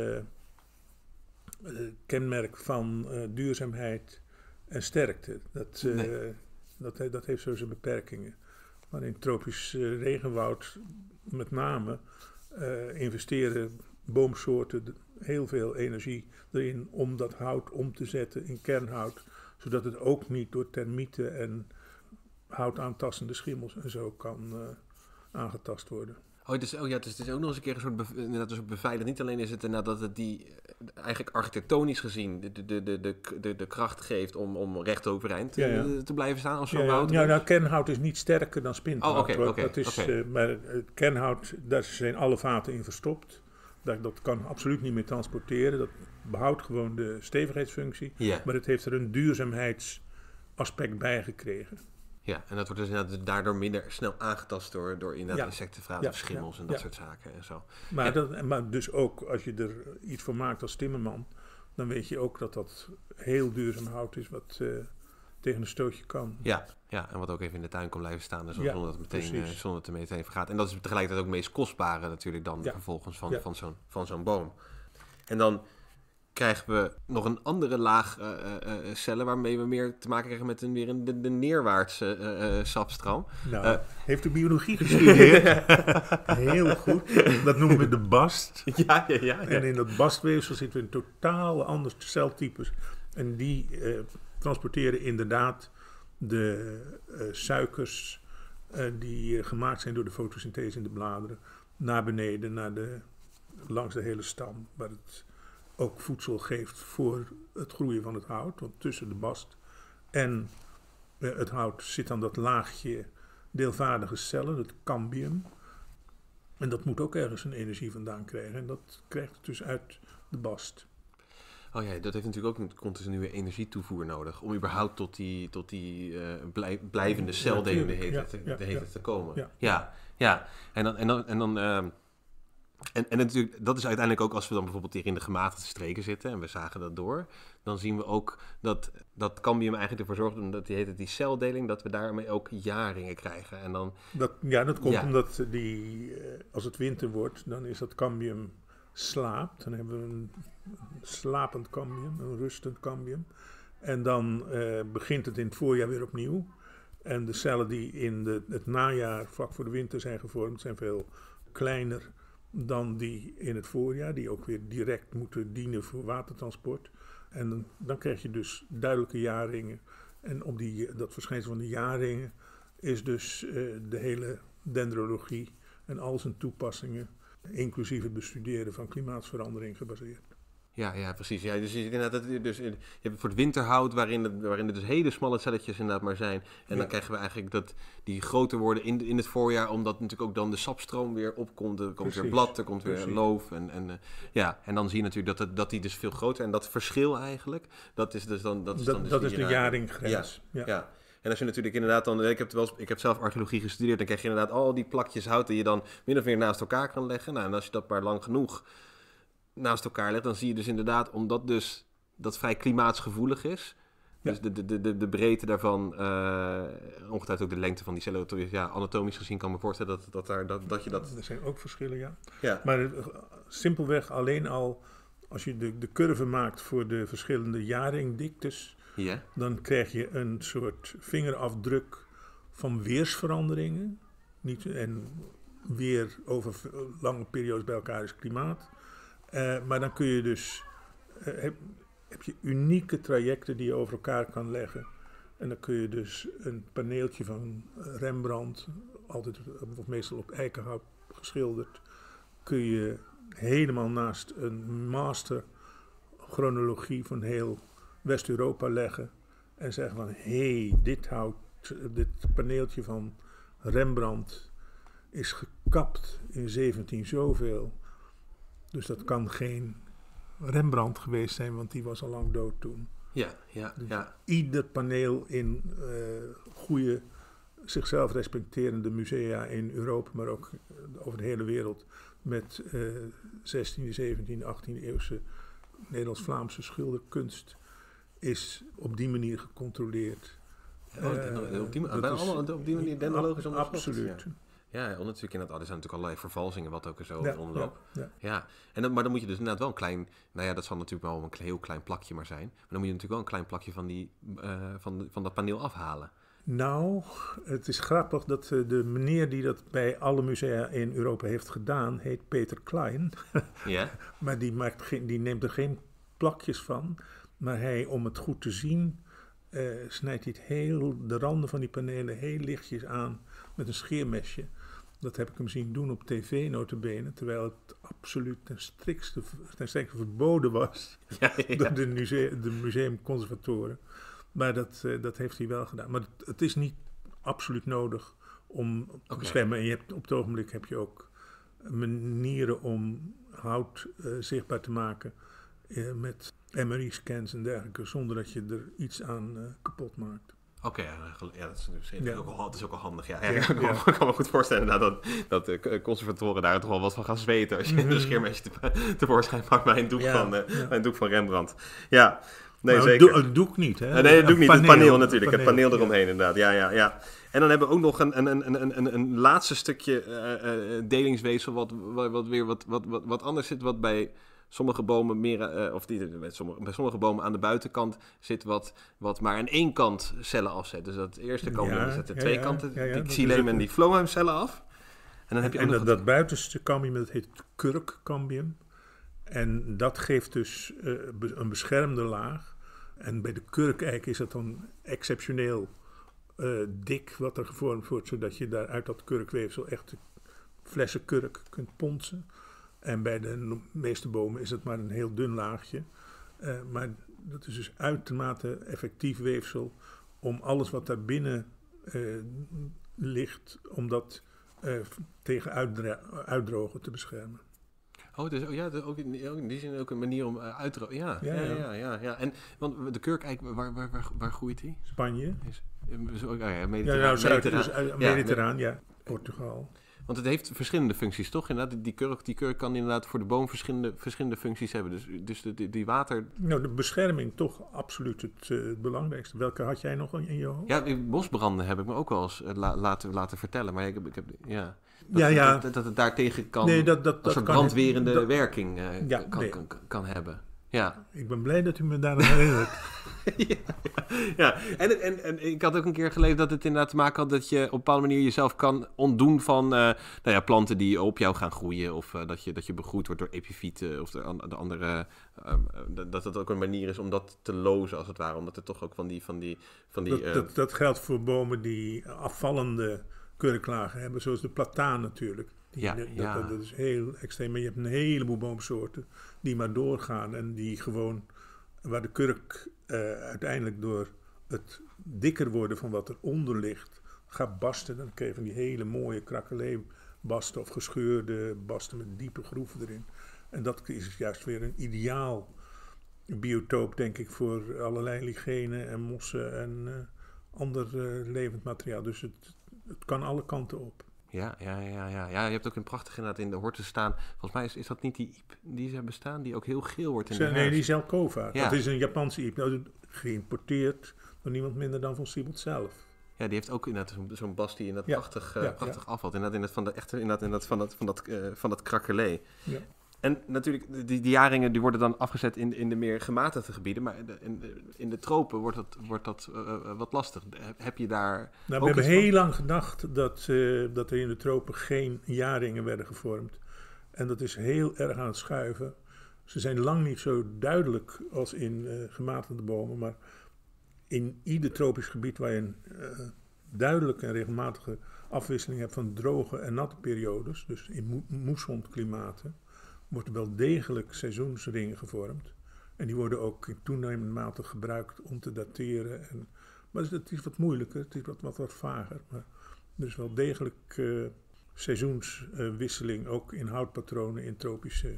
kenmerk van duurzaamheid en sterkte. Dat heeft zo zijn beperkingen. Maar in tropisch regenwoud met name investeren boomsoorten heel veel energie erin om dat hout om te zetten in kernhout, zodat het ook niet door termieten en houtaantastende schimmels en zo kan aangetast worden. Dus het is ook nog eens een keer een soort beveiligd. Niet alleen is het inderdaad dat het die eigenlijk architectonisch gezien de kracht geeft om recht overeind te blijven staan als zo'n hout. Nou, kernhout is niet sterker dan spinthout. Oké. Maar het kernhout, daar zijn alle vaten in verstopt. Dat kan absoluut niet meer transporteren. Dat behoudt gewoon de stevigheidsfunctie. Yeah. Maar het heeft er een duurzaamheidsaspect bij gekregen. Ja, en dat wordt dus inderdaad daardoor minder snel aangetast door inderdaad insectenvraten, schimmels en dat soort zaken en zo. Maar dus ook als je er iets voor maakt als timmerman, dan weet je ook dat dat heel duurzaam hout is wat tegen een stootje kan. Ja, en wat ook even in de tuin kan blijven staan. Dus Ja, zonder dat precies. het meteen vergaat. En dat is tegelijkertijd ook het meest kostbare natuurlijk dan vervolgens van zo'n boom. En dan krijgen we nog een andere laag cellen waarmee we meer te maken krijgen met de neerwaartse sapstroom. Nou, heeft de biologie gestudeerd. Heel goed. Dat noemen we de bast. Ja. En in dat bastweefsel zitten een totaal ander celtypes. En die transporteren inderdaad de suikers die gemaakt zijn door de fotosynthese in de bladeren naar beneden, langs de hele stam, waar het ook voedsel geeft voor het groeien van het hout. Want tussen de bast en het hout zit dan dat laagje deelvaardige cellen, het cambium. En dat moet ook ergens een energie vandaan krijgen. En dat krijgt het dus uit de bast. Oh ja, dat heeft natuurlijk ook een continue energietoevoer nodig. Om überhaupt tot die blijvende celdeling de hele te komen. Ja. En natuurlijk, dat is uiteindelijk ook als we dan bijvoorbeeld hier in de gematigde streken zitten en we zagen dat door, dan zien we ook dat cambium eigenlijk ervoor zorgt, omdat die celdeling, dat we daarmee ook jaringen krijgen. En dan, dat komt omdat als het winter wordt, dan is dat cambium slaapt. Dan hebben we een slapend cambium, een rustend cambium. En dan begint het in het voorjaar weer opnieuw. En de cellen die in het najaar, vlak voor de winter zijn gevormd, zijn veel kleiner dan die in het voorjaar, die ook weer direct moeten dienen voor watertransport. En dan krijg je dus duidelijke jaarringen. En op dat verschijnsel van de jaarringen is dus de hele dendrologie en al zijn toepassingen, inclusief het bestuderen van klimaatsverandering, gebaseerd. Ja, precies. Ja, dus je hebt voor het winterhout, waarin er dus hele smalle celletjes inderdaad maar zijn. En dan krijgen we eigenlijk dat die groter worden in het voorjaar, omdat natuurlijk ook dan de sapstroom weer opkomt. Er komt weer blad, er komt weer loof. En dan zie je natuurlijk dat die dus veel groter. En dat verschil eigenlijk, dat is dus dan... Dat is de jaringgrens. Ja. En als je natuurlijk inderdaad dan... Ik heb zelf archeologie gestudeerd, dan krijg je inderdaad al die plakjes hout die je dan min of meer naast elkaar kan leggen. Nou, en als je dat maar lang genoeg naast elkaar legt, dan zie je dus inderdaad, omdat dus dat vrij klimaatsgevoelig is, dus de breedte daarvan, ongetwijfeld ook de lengte van die cellen, anatomisch gezien kan me voorstellen dat je dat... Er zijn ook verschillen, ja. Maar simpelweg alleen al, als je de curve maakt voor de verschillende jaringdiktes, dan krijg je een soort vingerafdruk van weersveranderingen. En weer over lange periodes bij elkaar is klimaat. Maar dan kun je dus, heb je unieke trajecten die je over elkaar kan leggen. En dan kun je dus een paneeltje van Rembrandt, of meestal op eikenhout geschilderd, kun je helemaal naast een master chronologie van heel West-Europa leggen. En zeggen van, dit paneeltje van Rembrandt is gekapt in 17 zoveel. Dus dat kan geen Rembrandt geweest zijn, want die was al lang dood toen. Ieder paneel in goede, zichzelf respecterende musea in Europa, maar ook over de hele wereld, met 16e, 17e, 18e eeuwse Nederlands-Vlaamse schilderkunst, is op die manier gecontroleerd. Op die manier dendrologisch onderzocht. Absoluut. Ja, natuurlijk inderdaad. Er zijn natuurlijk allerlei vervalsingen wat ook er zo onderloopt. Ja. Maar dan moet je dus inderdaad wel een klein... Nou ja, dat zal natuurlijk wel een heel klein plakje maar zijn. Maar dan moet je natuurlijk wel een klein plakje van dat paneel afhalen. Nou, het is grappig dat de meneer die dat bij alle musea in Europa heeft gedaan, heet Peter Klein. Ja. Maar die neemt er geen plakjes van. Maar hij, om het goed te zien, snijdt hij de randen van die panelen heel lichtjes aan met een scheermesje. Dat heb ik hem zien doen op tv, nota bene, terwijl het absoluut ten strikste verboden was door de museumconservatoren. Maar dat heeft hij wel gedaan. Maar het is niet absoluut nodig om te beschermen. En op het ogenblik heb je ook manieren om hout zichtbaar te maken met MRI-scans en dergelijke, zonder dat je er iets aan kapot maakt. Dat is ook wel handig. Ik kan me goed voorstellen dat de conservatoren daar toch wel wat van gaan zweten als je een scheermesje tevoorschijn pakt bij een doek van Rembrandt. Ja. Nee, maar zeker. Het doek niet, hè? Nee, het doek niet. Het paneel natuurlijk. Het paneel ja. eromheen inderdaad. Ja. En dan hebben we ook nog een laatste stukje delingsweefsel wat anders zit, wat bij sommige bomen meer, bij sommige bomen aan de buitenkant zit wat maar aan één kant cellen afzet. Dus dat eerste cambium zet de twee kanten, die xyleem en die phloem cellen af. En dan heb je ook dat buitenste cambium, dat heet kurkcambium. En dat geeft dus een beschermde laag. En bij de kurkeik is dat dan exceptioneel dik wat er gevormd wordt, zodat je daar uit dat kurkweefsel echt flessen kurk kunt ponsen. En bij de meeste bomen is het maar een heel dun laagje. Maar dat is dus uitermate effectief weefsel om alles wat daar binnen ligt, om dat tegen uitdrogen te beschermen. Dus ook in die zin ook een manier om uit te... Ja. En want de kurkeik, waar groeit die? Spanje. Mediterraan. Portugal. Want het heeft verschillende functies, toch? Inderdaad, die kurk kan inderdaad voor de boom verschillende functies hebben. Dus die water... Nou, de bescherming toch absoluut het belangrijkste. Welke had jij nog in je hoofd? Ja, bosbranden heb ik me ook wel eens laten vertellen. Maar ik heb dat het daartegen kan... Nee, dat een soort brandwerende werking kan hebben. Ja. Ik ben blij dat u me daar herinnert. Ja. En ik had ook een keer gelezen dat het inderdaad te maken had dat je op een bepaalde manier jezelf kan ontdoen van planten die op jou gaan groeien. Of dat je begroeid wordt door epifieten of de andere... dat het ook een manier is om dat te lozen als het ware. Omdat er toch ook van die dat geldt voor bomen die afvallende kurklagen hebben, zoals de plataan natuurlijk. Dat is heel extreem. Maar je hebt een heleboel boomsoorten die maar doorgaan en die gewoon, waar de kurk uiteindelijk door het dikker worden van wat eronder ligt, gaat barsten. Dan krijg je van die hele mooie krakelee-basten of gescheurde basten met diepe groeven erin. En dat is juist weer een ideaal biotoop, denk ik, voor allerlei ligenen en mossen en ander levend materiaal. Dus het kan alle kanten op. Ja, je hebt ook een prachtig inderdaad in de horten staan. Volgens mij is dat niet die iep die ze hebben staan, die ook heel geel wordt in de herfst. Nee, die Zelkova. Ja. Dat is een Japanse iep. Nou, geïmporteerd door niemand minder dan van Siebelt zelf. Ja, die heeft ook inderdaad zo'n bast die inderdaad prachtig afvalt. Inderdaad van dat krakelee. Ja. En natuurlijk, die jaringen die worden dan afgezet in de meer gematigde gebieden. Maar in de tropen wordt dat wat lastig. Heb je daar... Nou, we hebben heel lang gedacht dat er in de tropen geen jaringen werden gevormd. En dat is heel erg aan het schuiven. Ze zijn lang niet zo duidelijk als in gematigde bomen. Maar in ieder tropisch gebied waar je een duidelijke en regelmatige afwisseling hebt van droge en natte periodes. Dus in moessondklimaten wordt er wel degelijk seizoensringen gevormd. En die worden ook in toenemende mate gebruikt om te dateren. Maar het is wat moeilijker, het is wat vager. Maar er is wel degelijk seizoenswisseling, ook in houtpatronen in tropische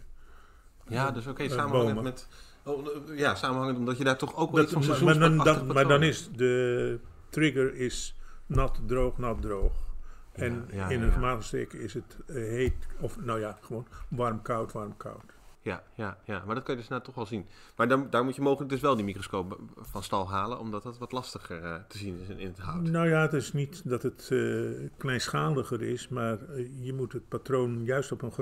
dus samenhangend met... samenhangend omdat je daar toch ook wel iets van seizoensachtig maar dan is de trigger is nat, droog. En in een gematigde streek is het heet, of gewoon warm, koud. Ja, maar dat kan je dus nou toch wel zien. Maar daar moet je mogelijk dus wel die microscoop van stal halen, omdat dat wat lastiger te zien is in het hout. Nou ja, het is niet dat het kleinschaliger is, maar je moet het patroon juist op een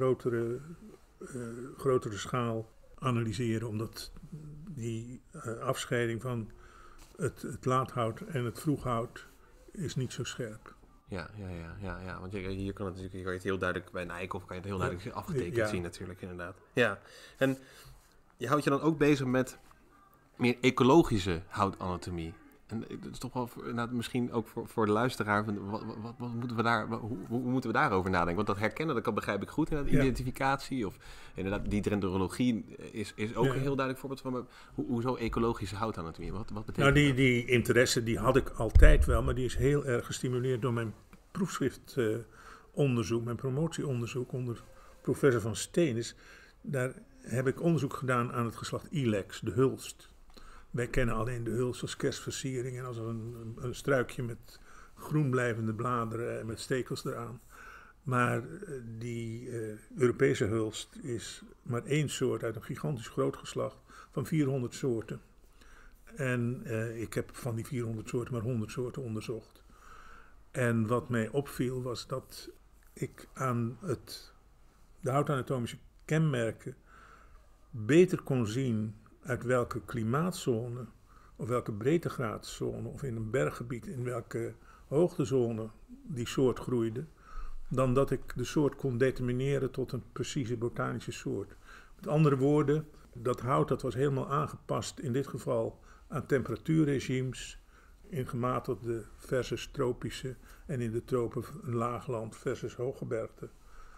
grotere schaal analyseren, omdat die afscheiding van het laathout en het vroeghout is niet zo scherp. Ja. Want hier kan je het heel duidelijk bij een eikel, kan je het heel duidelijk afgetekend zien natuurlijk, inderdaad. Ja, en je houdt je dan ook bezig met meer ecologische houtanatomie. En dat is toch wel misschien ook voor de luisteraar, wat moeten we daar, hoe moeten we daarover nadenken? Want dat herkennen, dat begrijp ik goed, inderdaad, identificatie of inderdaad die dendrologie is ook een heel duidelijk voorbeeld van, maar hoezo ecologische houtanatomie? Wat betekent dat? Die interesse die had ik altijd wel, maar die is heel erg gestimuleerd door mijn proefschriftonderzoek, mijn promotieonderzoek onder professor Van Steenis. Daar heb ik onderzoek gedaan aan het geslacht Ilex, de hulst. Wij kennen alleen de hulst als kerstversiering en als een struikje met groen blijvende bladeren en met stekels eraan. Maar die Europese hulst is maar één soort uit een gigantisch groot geslacht van 400 soorten. En ik heb van die 400 soorten maar 100 soorten onderzocht. En wat mij opviel was dat ik aan de houtanatomische kenmerken beter kon zien uit welke klimaatzone of welke breedtegraadzone of in een berggebied in welke hoogtezone die soort groeide, dan dat ik de soort kon determineren tot een precieze botanische soort. Met andere woorden, dat hout dat was helemaal aangepast in dit geval aan temperatuurregimes in gematigde versus tropische en in de tropen een laagland versus hooggebergte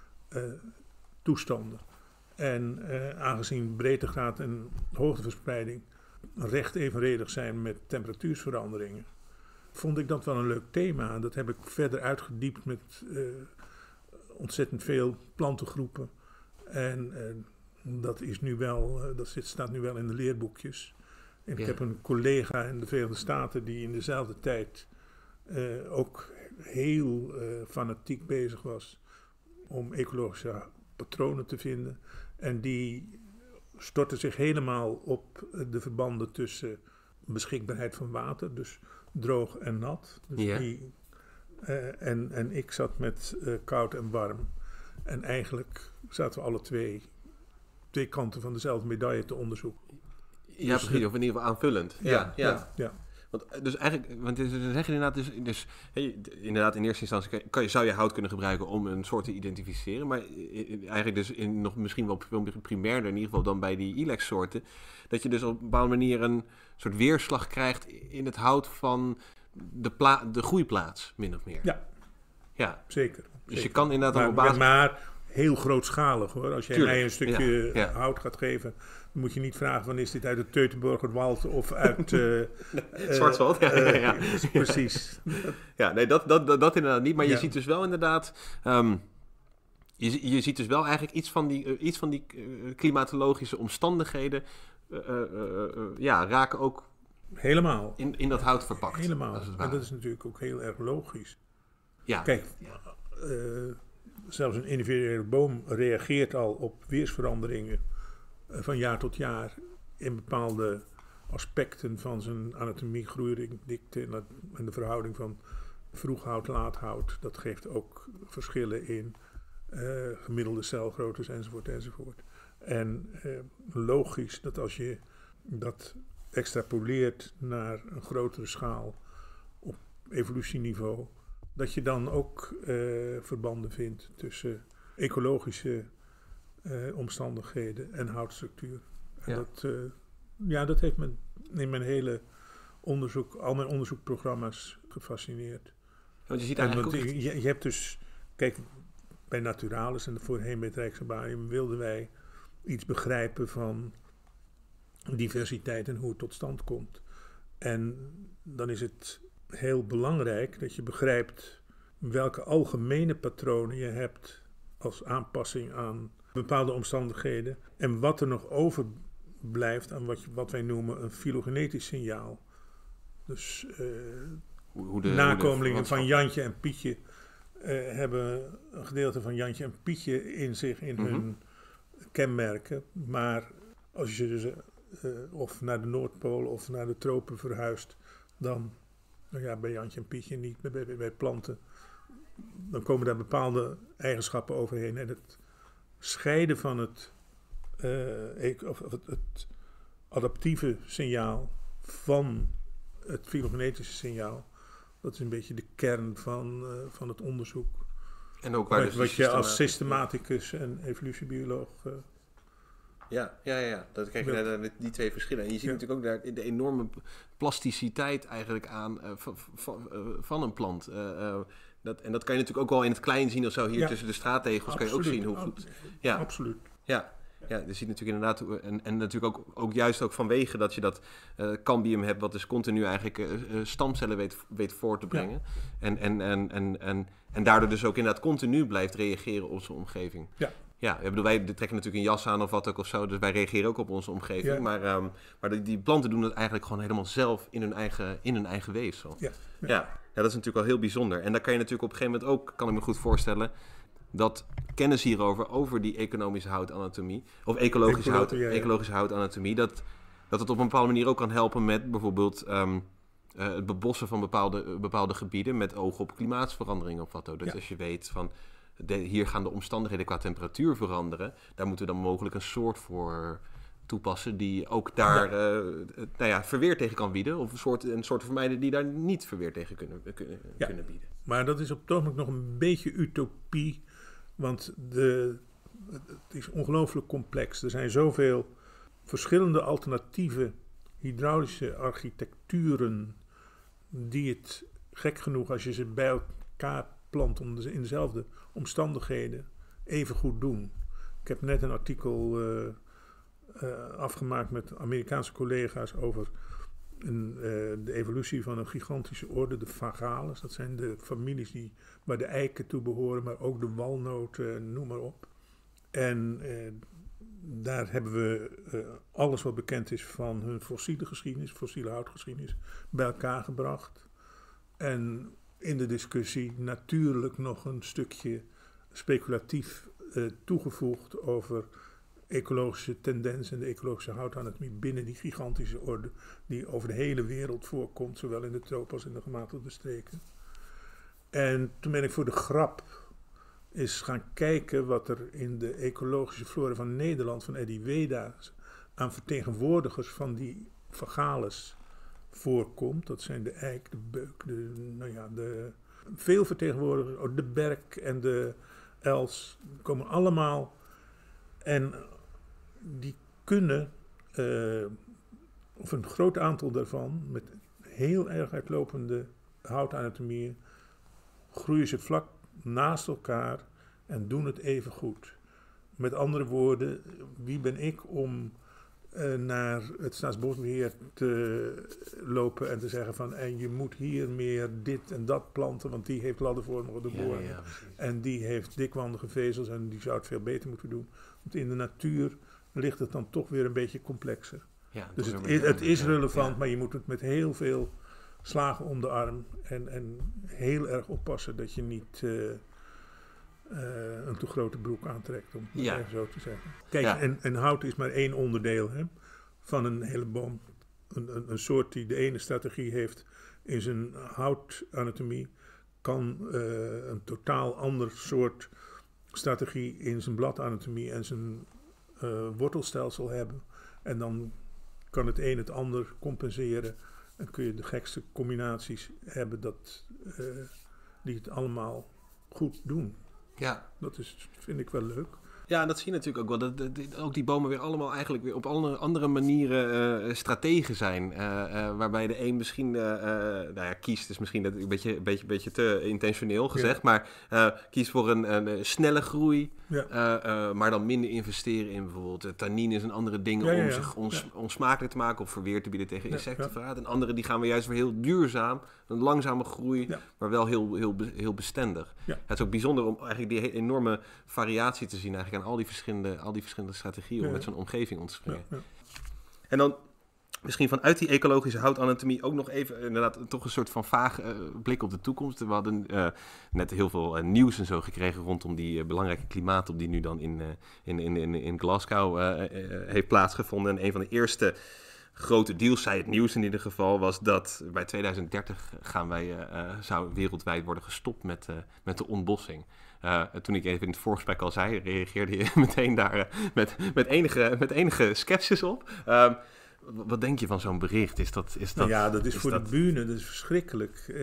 toestanden. En aangezien breedtegraad en hoogteverspreiding recht evenredig zijn met temperatuursveranderingen, vond ik dat wel een leuk thema. En dat heb ik verder uitgediept met ontzettend veel plantengroepen. En dat is nu wel, staat nu wel in de leerboekjes. En ik heb een collega in de Verenigde Staten die in dezelfde tijd ook heel fanatiek bezig was om ecologische patronen te vinden. En die stortte zich helemaal op de verbanden tussen beschikbaarheid van water, dus droog en nat. Dus en ik zat met koud en warm. En eigenlijk zaten we alle twee kanten van dezelfde medaille te onderzoeken. Ja, precies, of in ieder geval aanvullend. Ja. Want dus eigenlijk, want dan zeg je inderdaad in eerste instantie zou je hout kunnen gebruiken om een soort te identificeren, maar eigenlijk dus nog misschien wel primairder in ieder geval dan bij die ilex-soorten, dat je dus op een bepaalde manier een soort weerslag krijgt in het hout van de groeiplaats, min of meer. Ja. Zeker. Dus je kan inderdaad op basis... Maar heel grootschalig hoor. Als jij mij een stukje hout gaat geven, dan moet je niet vragen van is dit uit het Teutoburgerwald of uit... Zwartswald, ja. Precies. Ja, nee, dat inderdaad niet. Maar je ziet dus wel inderdaad... Je ziet dus wel eigenlijk iets van die klimatologische omstandigheden raken ook helemaal in dat hout verpakt. Helemaal. En dat is natuurlijk ook heel erg logisch. Ja. Kijk, zelfs een individuele boom reageert al op weersveranderingen van jaar tot jaar in bepaalde aspecten van zijn anatomie, groeidikte en de verhouding van vroeghout, laathout. Dat geeft ook verschillen in gemiddelde celgroottes enzovoort. En logisch dat als je dat extrapoleert naar een grotere schaal op evolutieniveau, dat je dan ook verbanden vindt tussen ecologische omstandigheden en houtstructuur. En dat heeft me in mijn hele onderzoek, al mijn onderzoekprogramma's gefascineerd. Want je ziet eigenlijk je hebt dus, kijk, bij Naturalis en voorheen bij het Rijksherbarium wilden wij iets begrijpen van diversiteit en hoe het tot stand komt. En dan is het heel belangrijk dat je begrijpt welke algemene patronen je hebt als aanpassing aan bepaalde omstandigheden en wat er nog overblijft aan wat wij noemen een filogenetisch signaal. Dus nakomelingen van Jantje en Pietje hebben een gedeelte van Jantje en Pietje in zich, in hun kenmerken. Maar als je dus of naar de Noordpool of naar de tropen verhuist, dan bij Jantje en Pietje niet, bij planten, dan komen daar bepaalde eigenschappen overheen. En het scheiden van het adaptieve signaal van het filogenetische signaal, dat is een beetje de kern van het onderzoek. En ook waar wat je als systematicus en evolutiebioloog... Dan krijg je naar die twee verschillen. En je ziet natuurlijk ook daar de enorme plasticiteit eigenlijk aan van een plant. En dat kan je natuurlijk ook wel in het klein zien of zo. Hier tussen de straattegels kan je ook zien hoe goed... Absoluut. Ja, je ziet natuurlijk inderdaad... En natuurlijk ook juist ook vanwege dat je dat cambium hebt, wat dus continu eigenlijk stamcellen weet voor te brengen. Ja. En daardoor dus ook inderdaad continu blijft reageren op zijn omgeving. Ja, wij trekken natuurlijk een jas aan of wat ook of zo, dus wij reageren ook op onze omgeving. Ja. Maar die planten doen het eigenlijk gewoon helemaal zelf in hun eigen weefsel. Ja, dat is natuurlijk wel heel bijzonder. En daar kan je natuurlijk op een gegeven moment ook, kan ik me goed voorstellen, dat kennis hierover, over die economische houtanatomie, of ecologische houtanatomie, dat het op een bepaalde manier ook kan helpen met bijvoorbeeld het bebossen van bepaalde gebieden met oog op klimaatsverandering of wat ook. Dus als je weet van hier gaan de omstandigheden qua temperatuur veranderen, daar moeten we dan mogelijk een soort voor toepassen die ook daar verweer tegen kan bieden. Of een soort vermijden die daar niet verweer tegen kunnen bieden. Maar dat is op het ogenblik nog een beetje utopie. Want het is ongelooflijk complex. Er zijn zoveel verschillende alternatieve hydraulische architecturen die het, gek genoeg als je ze bij elkaar plant in dezelfde omstandigheden, even goed doen. Ik heb net een artikel afgemaakt met Amerikaanse collega's over de evolutie van een gigantische orde, de Vagales. Dat zijn de families waar de eiken toe behoren, maar ook de walnoten, noem maar op. En daar hebben we alles wat bekend is van hun fossiele geschiedenis, fossiele houtgeschiedenis, bij elkaar gebracht. En in de discussie natuurlijk nog een stukje speculatief toegevoegd over ecologische tendens en de ecologische houtanatomie binnen die gigantische orde die over de hele wereld voorkomt, zowel in de tropen als in de gematigde streken. En toen ben ik voor de grap eens gaan kijken wat er in de ecologische flora van Nederland, van Eddie Weda, aan vertegenwoordigers van die Vagales voorkomt. Dat zijn de eik, de beuk, de veel vertegenwoordigers, de berk en de els, komen allemaal. En die kunnen, of een groot aantal daarvan, met heel erg uitlopende houtanatomieën, groeien ze vlak naast elkaar en doen het even goed. Met andere woorden, wie ben ik om naar het Staatsbosbeheer te lopen en te zeggen van en je moet hier meer dit en dat planten, want die heeft laddervormige boren en die heeft dikwandige vezels en die zou het veel beter moeten doen. Want in de natuur ligt het dan toch weer een beetje complexer. Ja, dus het is relevant, maar je moet het met heel veel slagen om de arm en heel erg oppassen dat je niet een te grote broek aantrekt, om het even zo te zeggen. Kijk, en hout is maar één onderdeel van een hele boom. Een soort die de ene strategie heeft in zijn houtanatomie, kan een totaal ander soort strategie in zijn bladanatomie en zijn wortelstelsel hebben. En dan kan het een het ander compenseren. En kun je de gekste combinaties hebben die het allemaal goed doen. Ja. Dat vind ik wel leuk. Ja, en dat zie je natuurlijk ook wel. Dat ook die bomen weer allemaal eigenlijk weer op andere manieren strategen zijn. Waarbij de een misschien kiest, is misschien een beetje te intentioneel gezegd. Ja. Maar kiest voor een snelle groei. Ja. Maar dan minder investeren in bijvoorbeeld tannines en andere dingen om zich onsmakelijk te maken of verweer te bieden tegen insectenverraad. En andere die gaan we juist weer heel duurzaam, een langzame groei, maar wel heel bestendig. Ja. Het is ook bijzonder om eigenlijk die enorme variatie te zien eigenlijk aan al die verschillende strategieën om met zo'n omgeving om te springen. Ja. En dan misschien vanuit die ecologische houtanatomie ook nog even inderdaad toch een soort van vaag blik op de toekomst. We hadden net heel veel nieuws en zo gekregen rondom die belangrijke klimaattop die nu dan in Glasgow heeft plaatsgevonden. En een van de eerste grote deals, zei het nieuws in ieder geval, was dat bij 2030 zou wereldwijd worden gestopt met de ontbossing. Toen ik even in het voorgesprek al zei, reageerde je meteen daar met enige sceptisch op. Wat denk je van zo'n bericht? Dat is voor de bühne, dat is verschrikkelijk.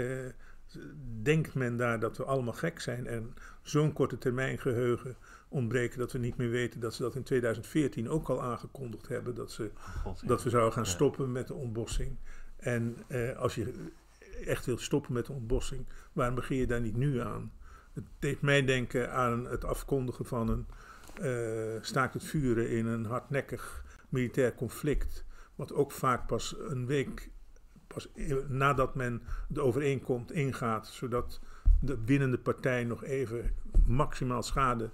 Denkt men daar dat we allemaal gek zijn en zo'n korte termijn geheugen ontbreken dat we niet meer weten dat ze dat in 2014 ook al aangekondigd hebben, dat we zouden gaan stoppen met de ontbossing. En als je echt wil stoppen met de ontbossing, waarom begin je daar niet nu aan? Het deed mij denken aan het afkondigen van een staakt het vuren in een hardnekkig militair conflict, wat ook vaak pas een week nadat men de overeenkomst ingaat, zodat de winnende partij nog even maximaal schade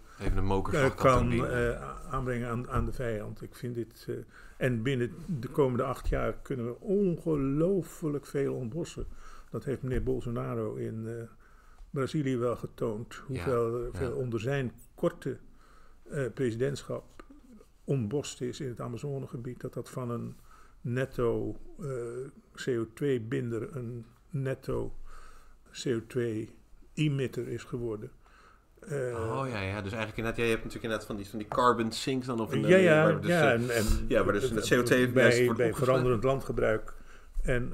kan aanbrengen aan de vijand. Ik vind dit... en binnen de komende 8 jaar kunnen we ongelooflijk veel ontbossen. Dat heeft meneer Bolsonaro in Brazilië wel getoond. Hoeveel onder zijn korte presidentschap ontbost is in het Amazonegebied. Dat van een netto CO2-binder een netto CO2-emitter is geworden. Dus eigenlijk inderdaad, je hebt natuurlijk inderdaad van die carbon sinks dan. Of een, waar dus het CO2 bij veranderend landgebruik en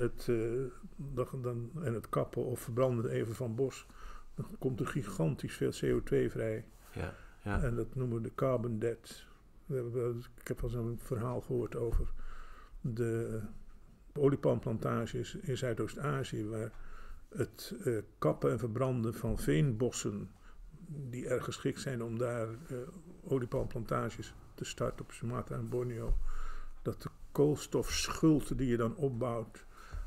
het kappen of verbranden even van bos, dan komt er gigantisch veel CO2 vrij. Ja. En dat noemen we de carbon debt. Ik heb wel eens een verhaal gehoord over de oliepalmplantages in Zuidoost-Azië, waar het kappen en verbranden van veenbossen, die erg geschikt zijn om daar oliepalmplantages te starten op Sumatra en Borneo, dat de koolstofschuld die je dan opbouwt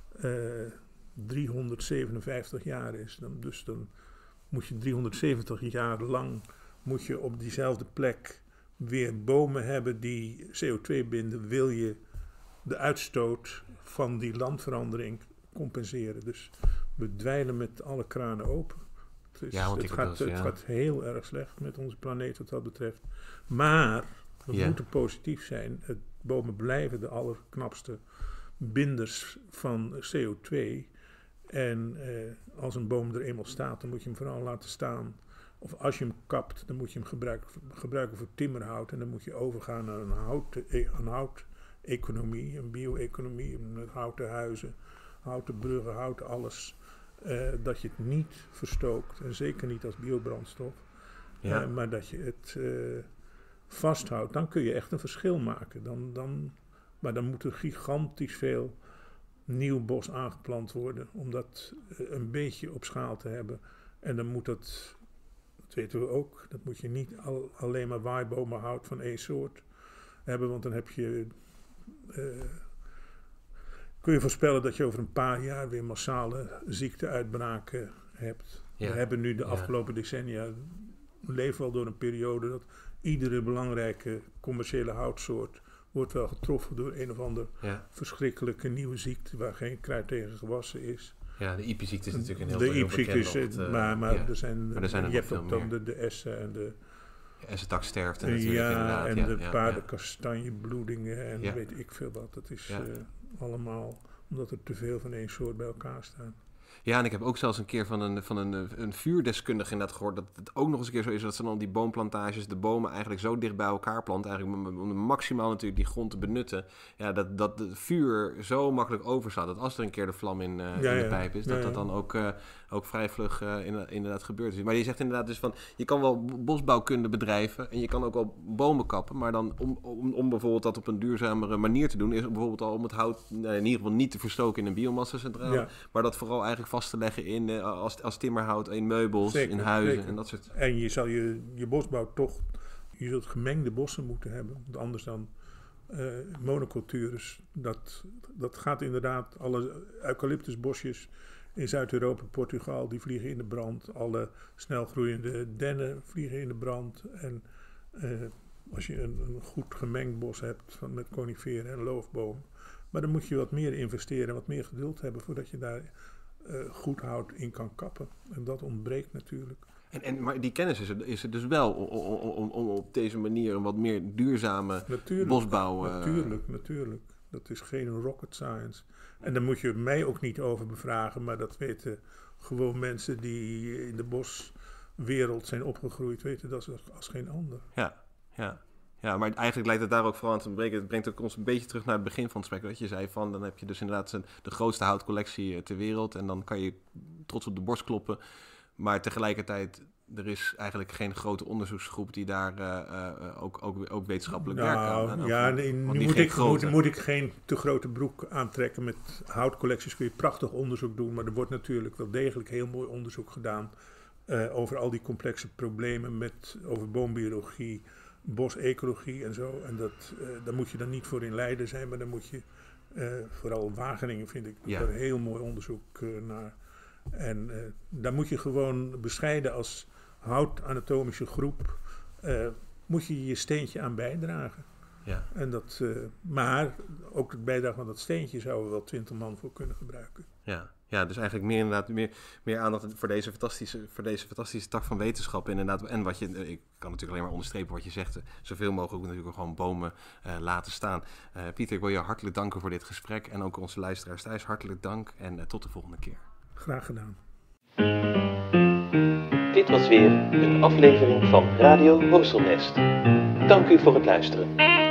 357 jaar is. Dan moet je 370 jaar lang op diezelfde plek weer bomen hebben die CO2 binden, wil je de uitstoot van die landverandering compenseren. Dus we dweilen met alle kranen open. Het gaat heel erg slecht met onze planeet wat dat betreft. Maar we moeten positief zijn. Bomen blijven de allerknapste binders van CO2. En als een boom er eenmaal staat, dan moet je hem vooral laten staan. Of als je hem kapt, dan moet je hem gebruiken voor timmerhout. En dan moet je overgaan naar een houteconomie, een bio-economie, met houten huizen, houten bruggen, houten alles. Dat je het niet verstookt, en zeker niet als biobrandstof, maar dat je het vasthoudt. Dan kun je echt een verschil maken. Maar dan moet er gigantisch veel nieuw bos aangeplant worden om dat een beetje op schaal te hebben. En dan moet dat weten we ook, dat moet je niet alleen maar waaibomen hout van één soort hebben, want dan heb je... kun je voorspellen dat je over een paar jaar weer massale ziekteuitbraken hebt. We hebben nu de afgelopen decennia leven wel door een periode dat iedere belangrijke commerciële houtsoort wordt wel getroffen door een of ander verschrikkelijke nieuwe ziekte waar geen kruid tegen gewassen is. Ja, de IPI-ziekte is natuurlijk een heel bekend. Maar er zijn je hebt ook dan de essen en de... essentaksterfte natuurlijk inderdaad. En de paardenkastanjebloedingen en weet ik veel wat. Dat is allemaal omdat er te veel van één soort bij elkaar staan. Ja, en ik heb ook zelfs een keer van een vuurdeskundige inderdaad gehoord dat het ook nog eens een keer zo is dat ze dan die boomplantages, de bomen eigenlijk zo dicht bij elkaar planten, eigenlijk om maximaal natuurlijk die grond te benutten. Ja, dat het vuur zo makkelijk overslaat, dat als er een keer de vlam in de pijp is, dat dan ook vrij vlug inderdaad gebeurt. Maar je zegt inderdaad dus van, je kan wel bosbouwkunde bedrijven en je kan ook wel bomen kappen, maar dan om bijvoorbeeld dat op een duurzamere manier te doen, is bijvoorbeeld al om het hout in ieder geval niet te verstoken in een biomassacentrale, maar dat vooral eigenlijk vast te leggen in als timmerhout in meubels, zeker, in huizen en dat soort. En je zal je bosbouw toch, je zult gemengde bossen moeten hebben, want anders dan monocultures. Dat gaat inderdaad, alle eucalyptusbosjes in Zuid-Europa, Portugal, die vliegen in de brand. Alle snelgroeiende dennen vliegen in de brand. En als je een goed gemengd bos hebt met coniferen en loofboom, maar dan moet je wat meer investeren, wat meer geduld hebben voordat je daar goed hout in kan kappen. En dat ontbreekt natuurlijk. Maar die kennis is er dus wel om op deze manier een wat meer duurzame bosbouw... Natuurlijk. Dat is geen rocket science. En daar moet je mij ook niet over bevragen, maar dat weten gewoon mensen die in de boswereld zijn opgegroeid, weten dat als geen ander. Ja, maar eigenlijk lijkt het daar ook vooral aan te breken. Het brengt ook ons een beetje terug naar het begin van het gesprek. Dat je zei van, dan heb je dus inderdaad de grootste houtcollectie ter wereld. En dan kan je trots op de borst kloppen. Maar tegelijkertijd, er is eigenlijk geen grote onderzoeksgroep die daar ook wetenschappelijk werk aan. Nu moet ik geen te grote broek aantrekken. Met houtcollecties kun je prachtig onderzoek doen. Maar er wordt natuurlijk wel degelijk heel mooi onderzoek gedaan over al die complexe problemen over boombiologie, bosecologie en zo. En daar moet je dan niet voor in Leiden zijn, maar dan moet je, vooral Wageningen vind ik, daar heel mooi onderzoek naar. En daar moet je gewoon bescheiden als houtanatomische groep, moet je je steentje aan bijdragen. Ja. En maar ook de bijdrage van dat steentje zouden we wel 20 man voor kunnen gebruiken. Ja, dus eigenlijk meer inderdaad meer aandacht voor deze fantastische tak van wetenschap. Inderdaad. En ik kan natuurlijk alleen maar onderstrepen wat je zegt. Zoveel mogelijk natuurlijk ook gewoon bomen laten staan. Pieter, ik wil je hartelijk danken voor dit gesprek. En ook onze luisteraars thuis hartelijk dank. En tot de volgende keer. Graag gedaan. Dit was weer een aflevering van Radio Horselnest. Dank u voor het luisteren.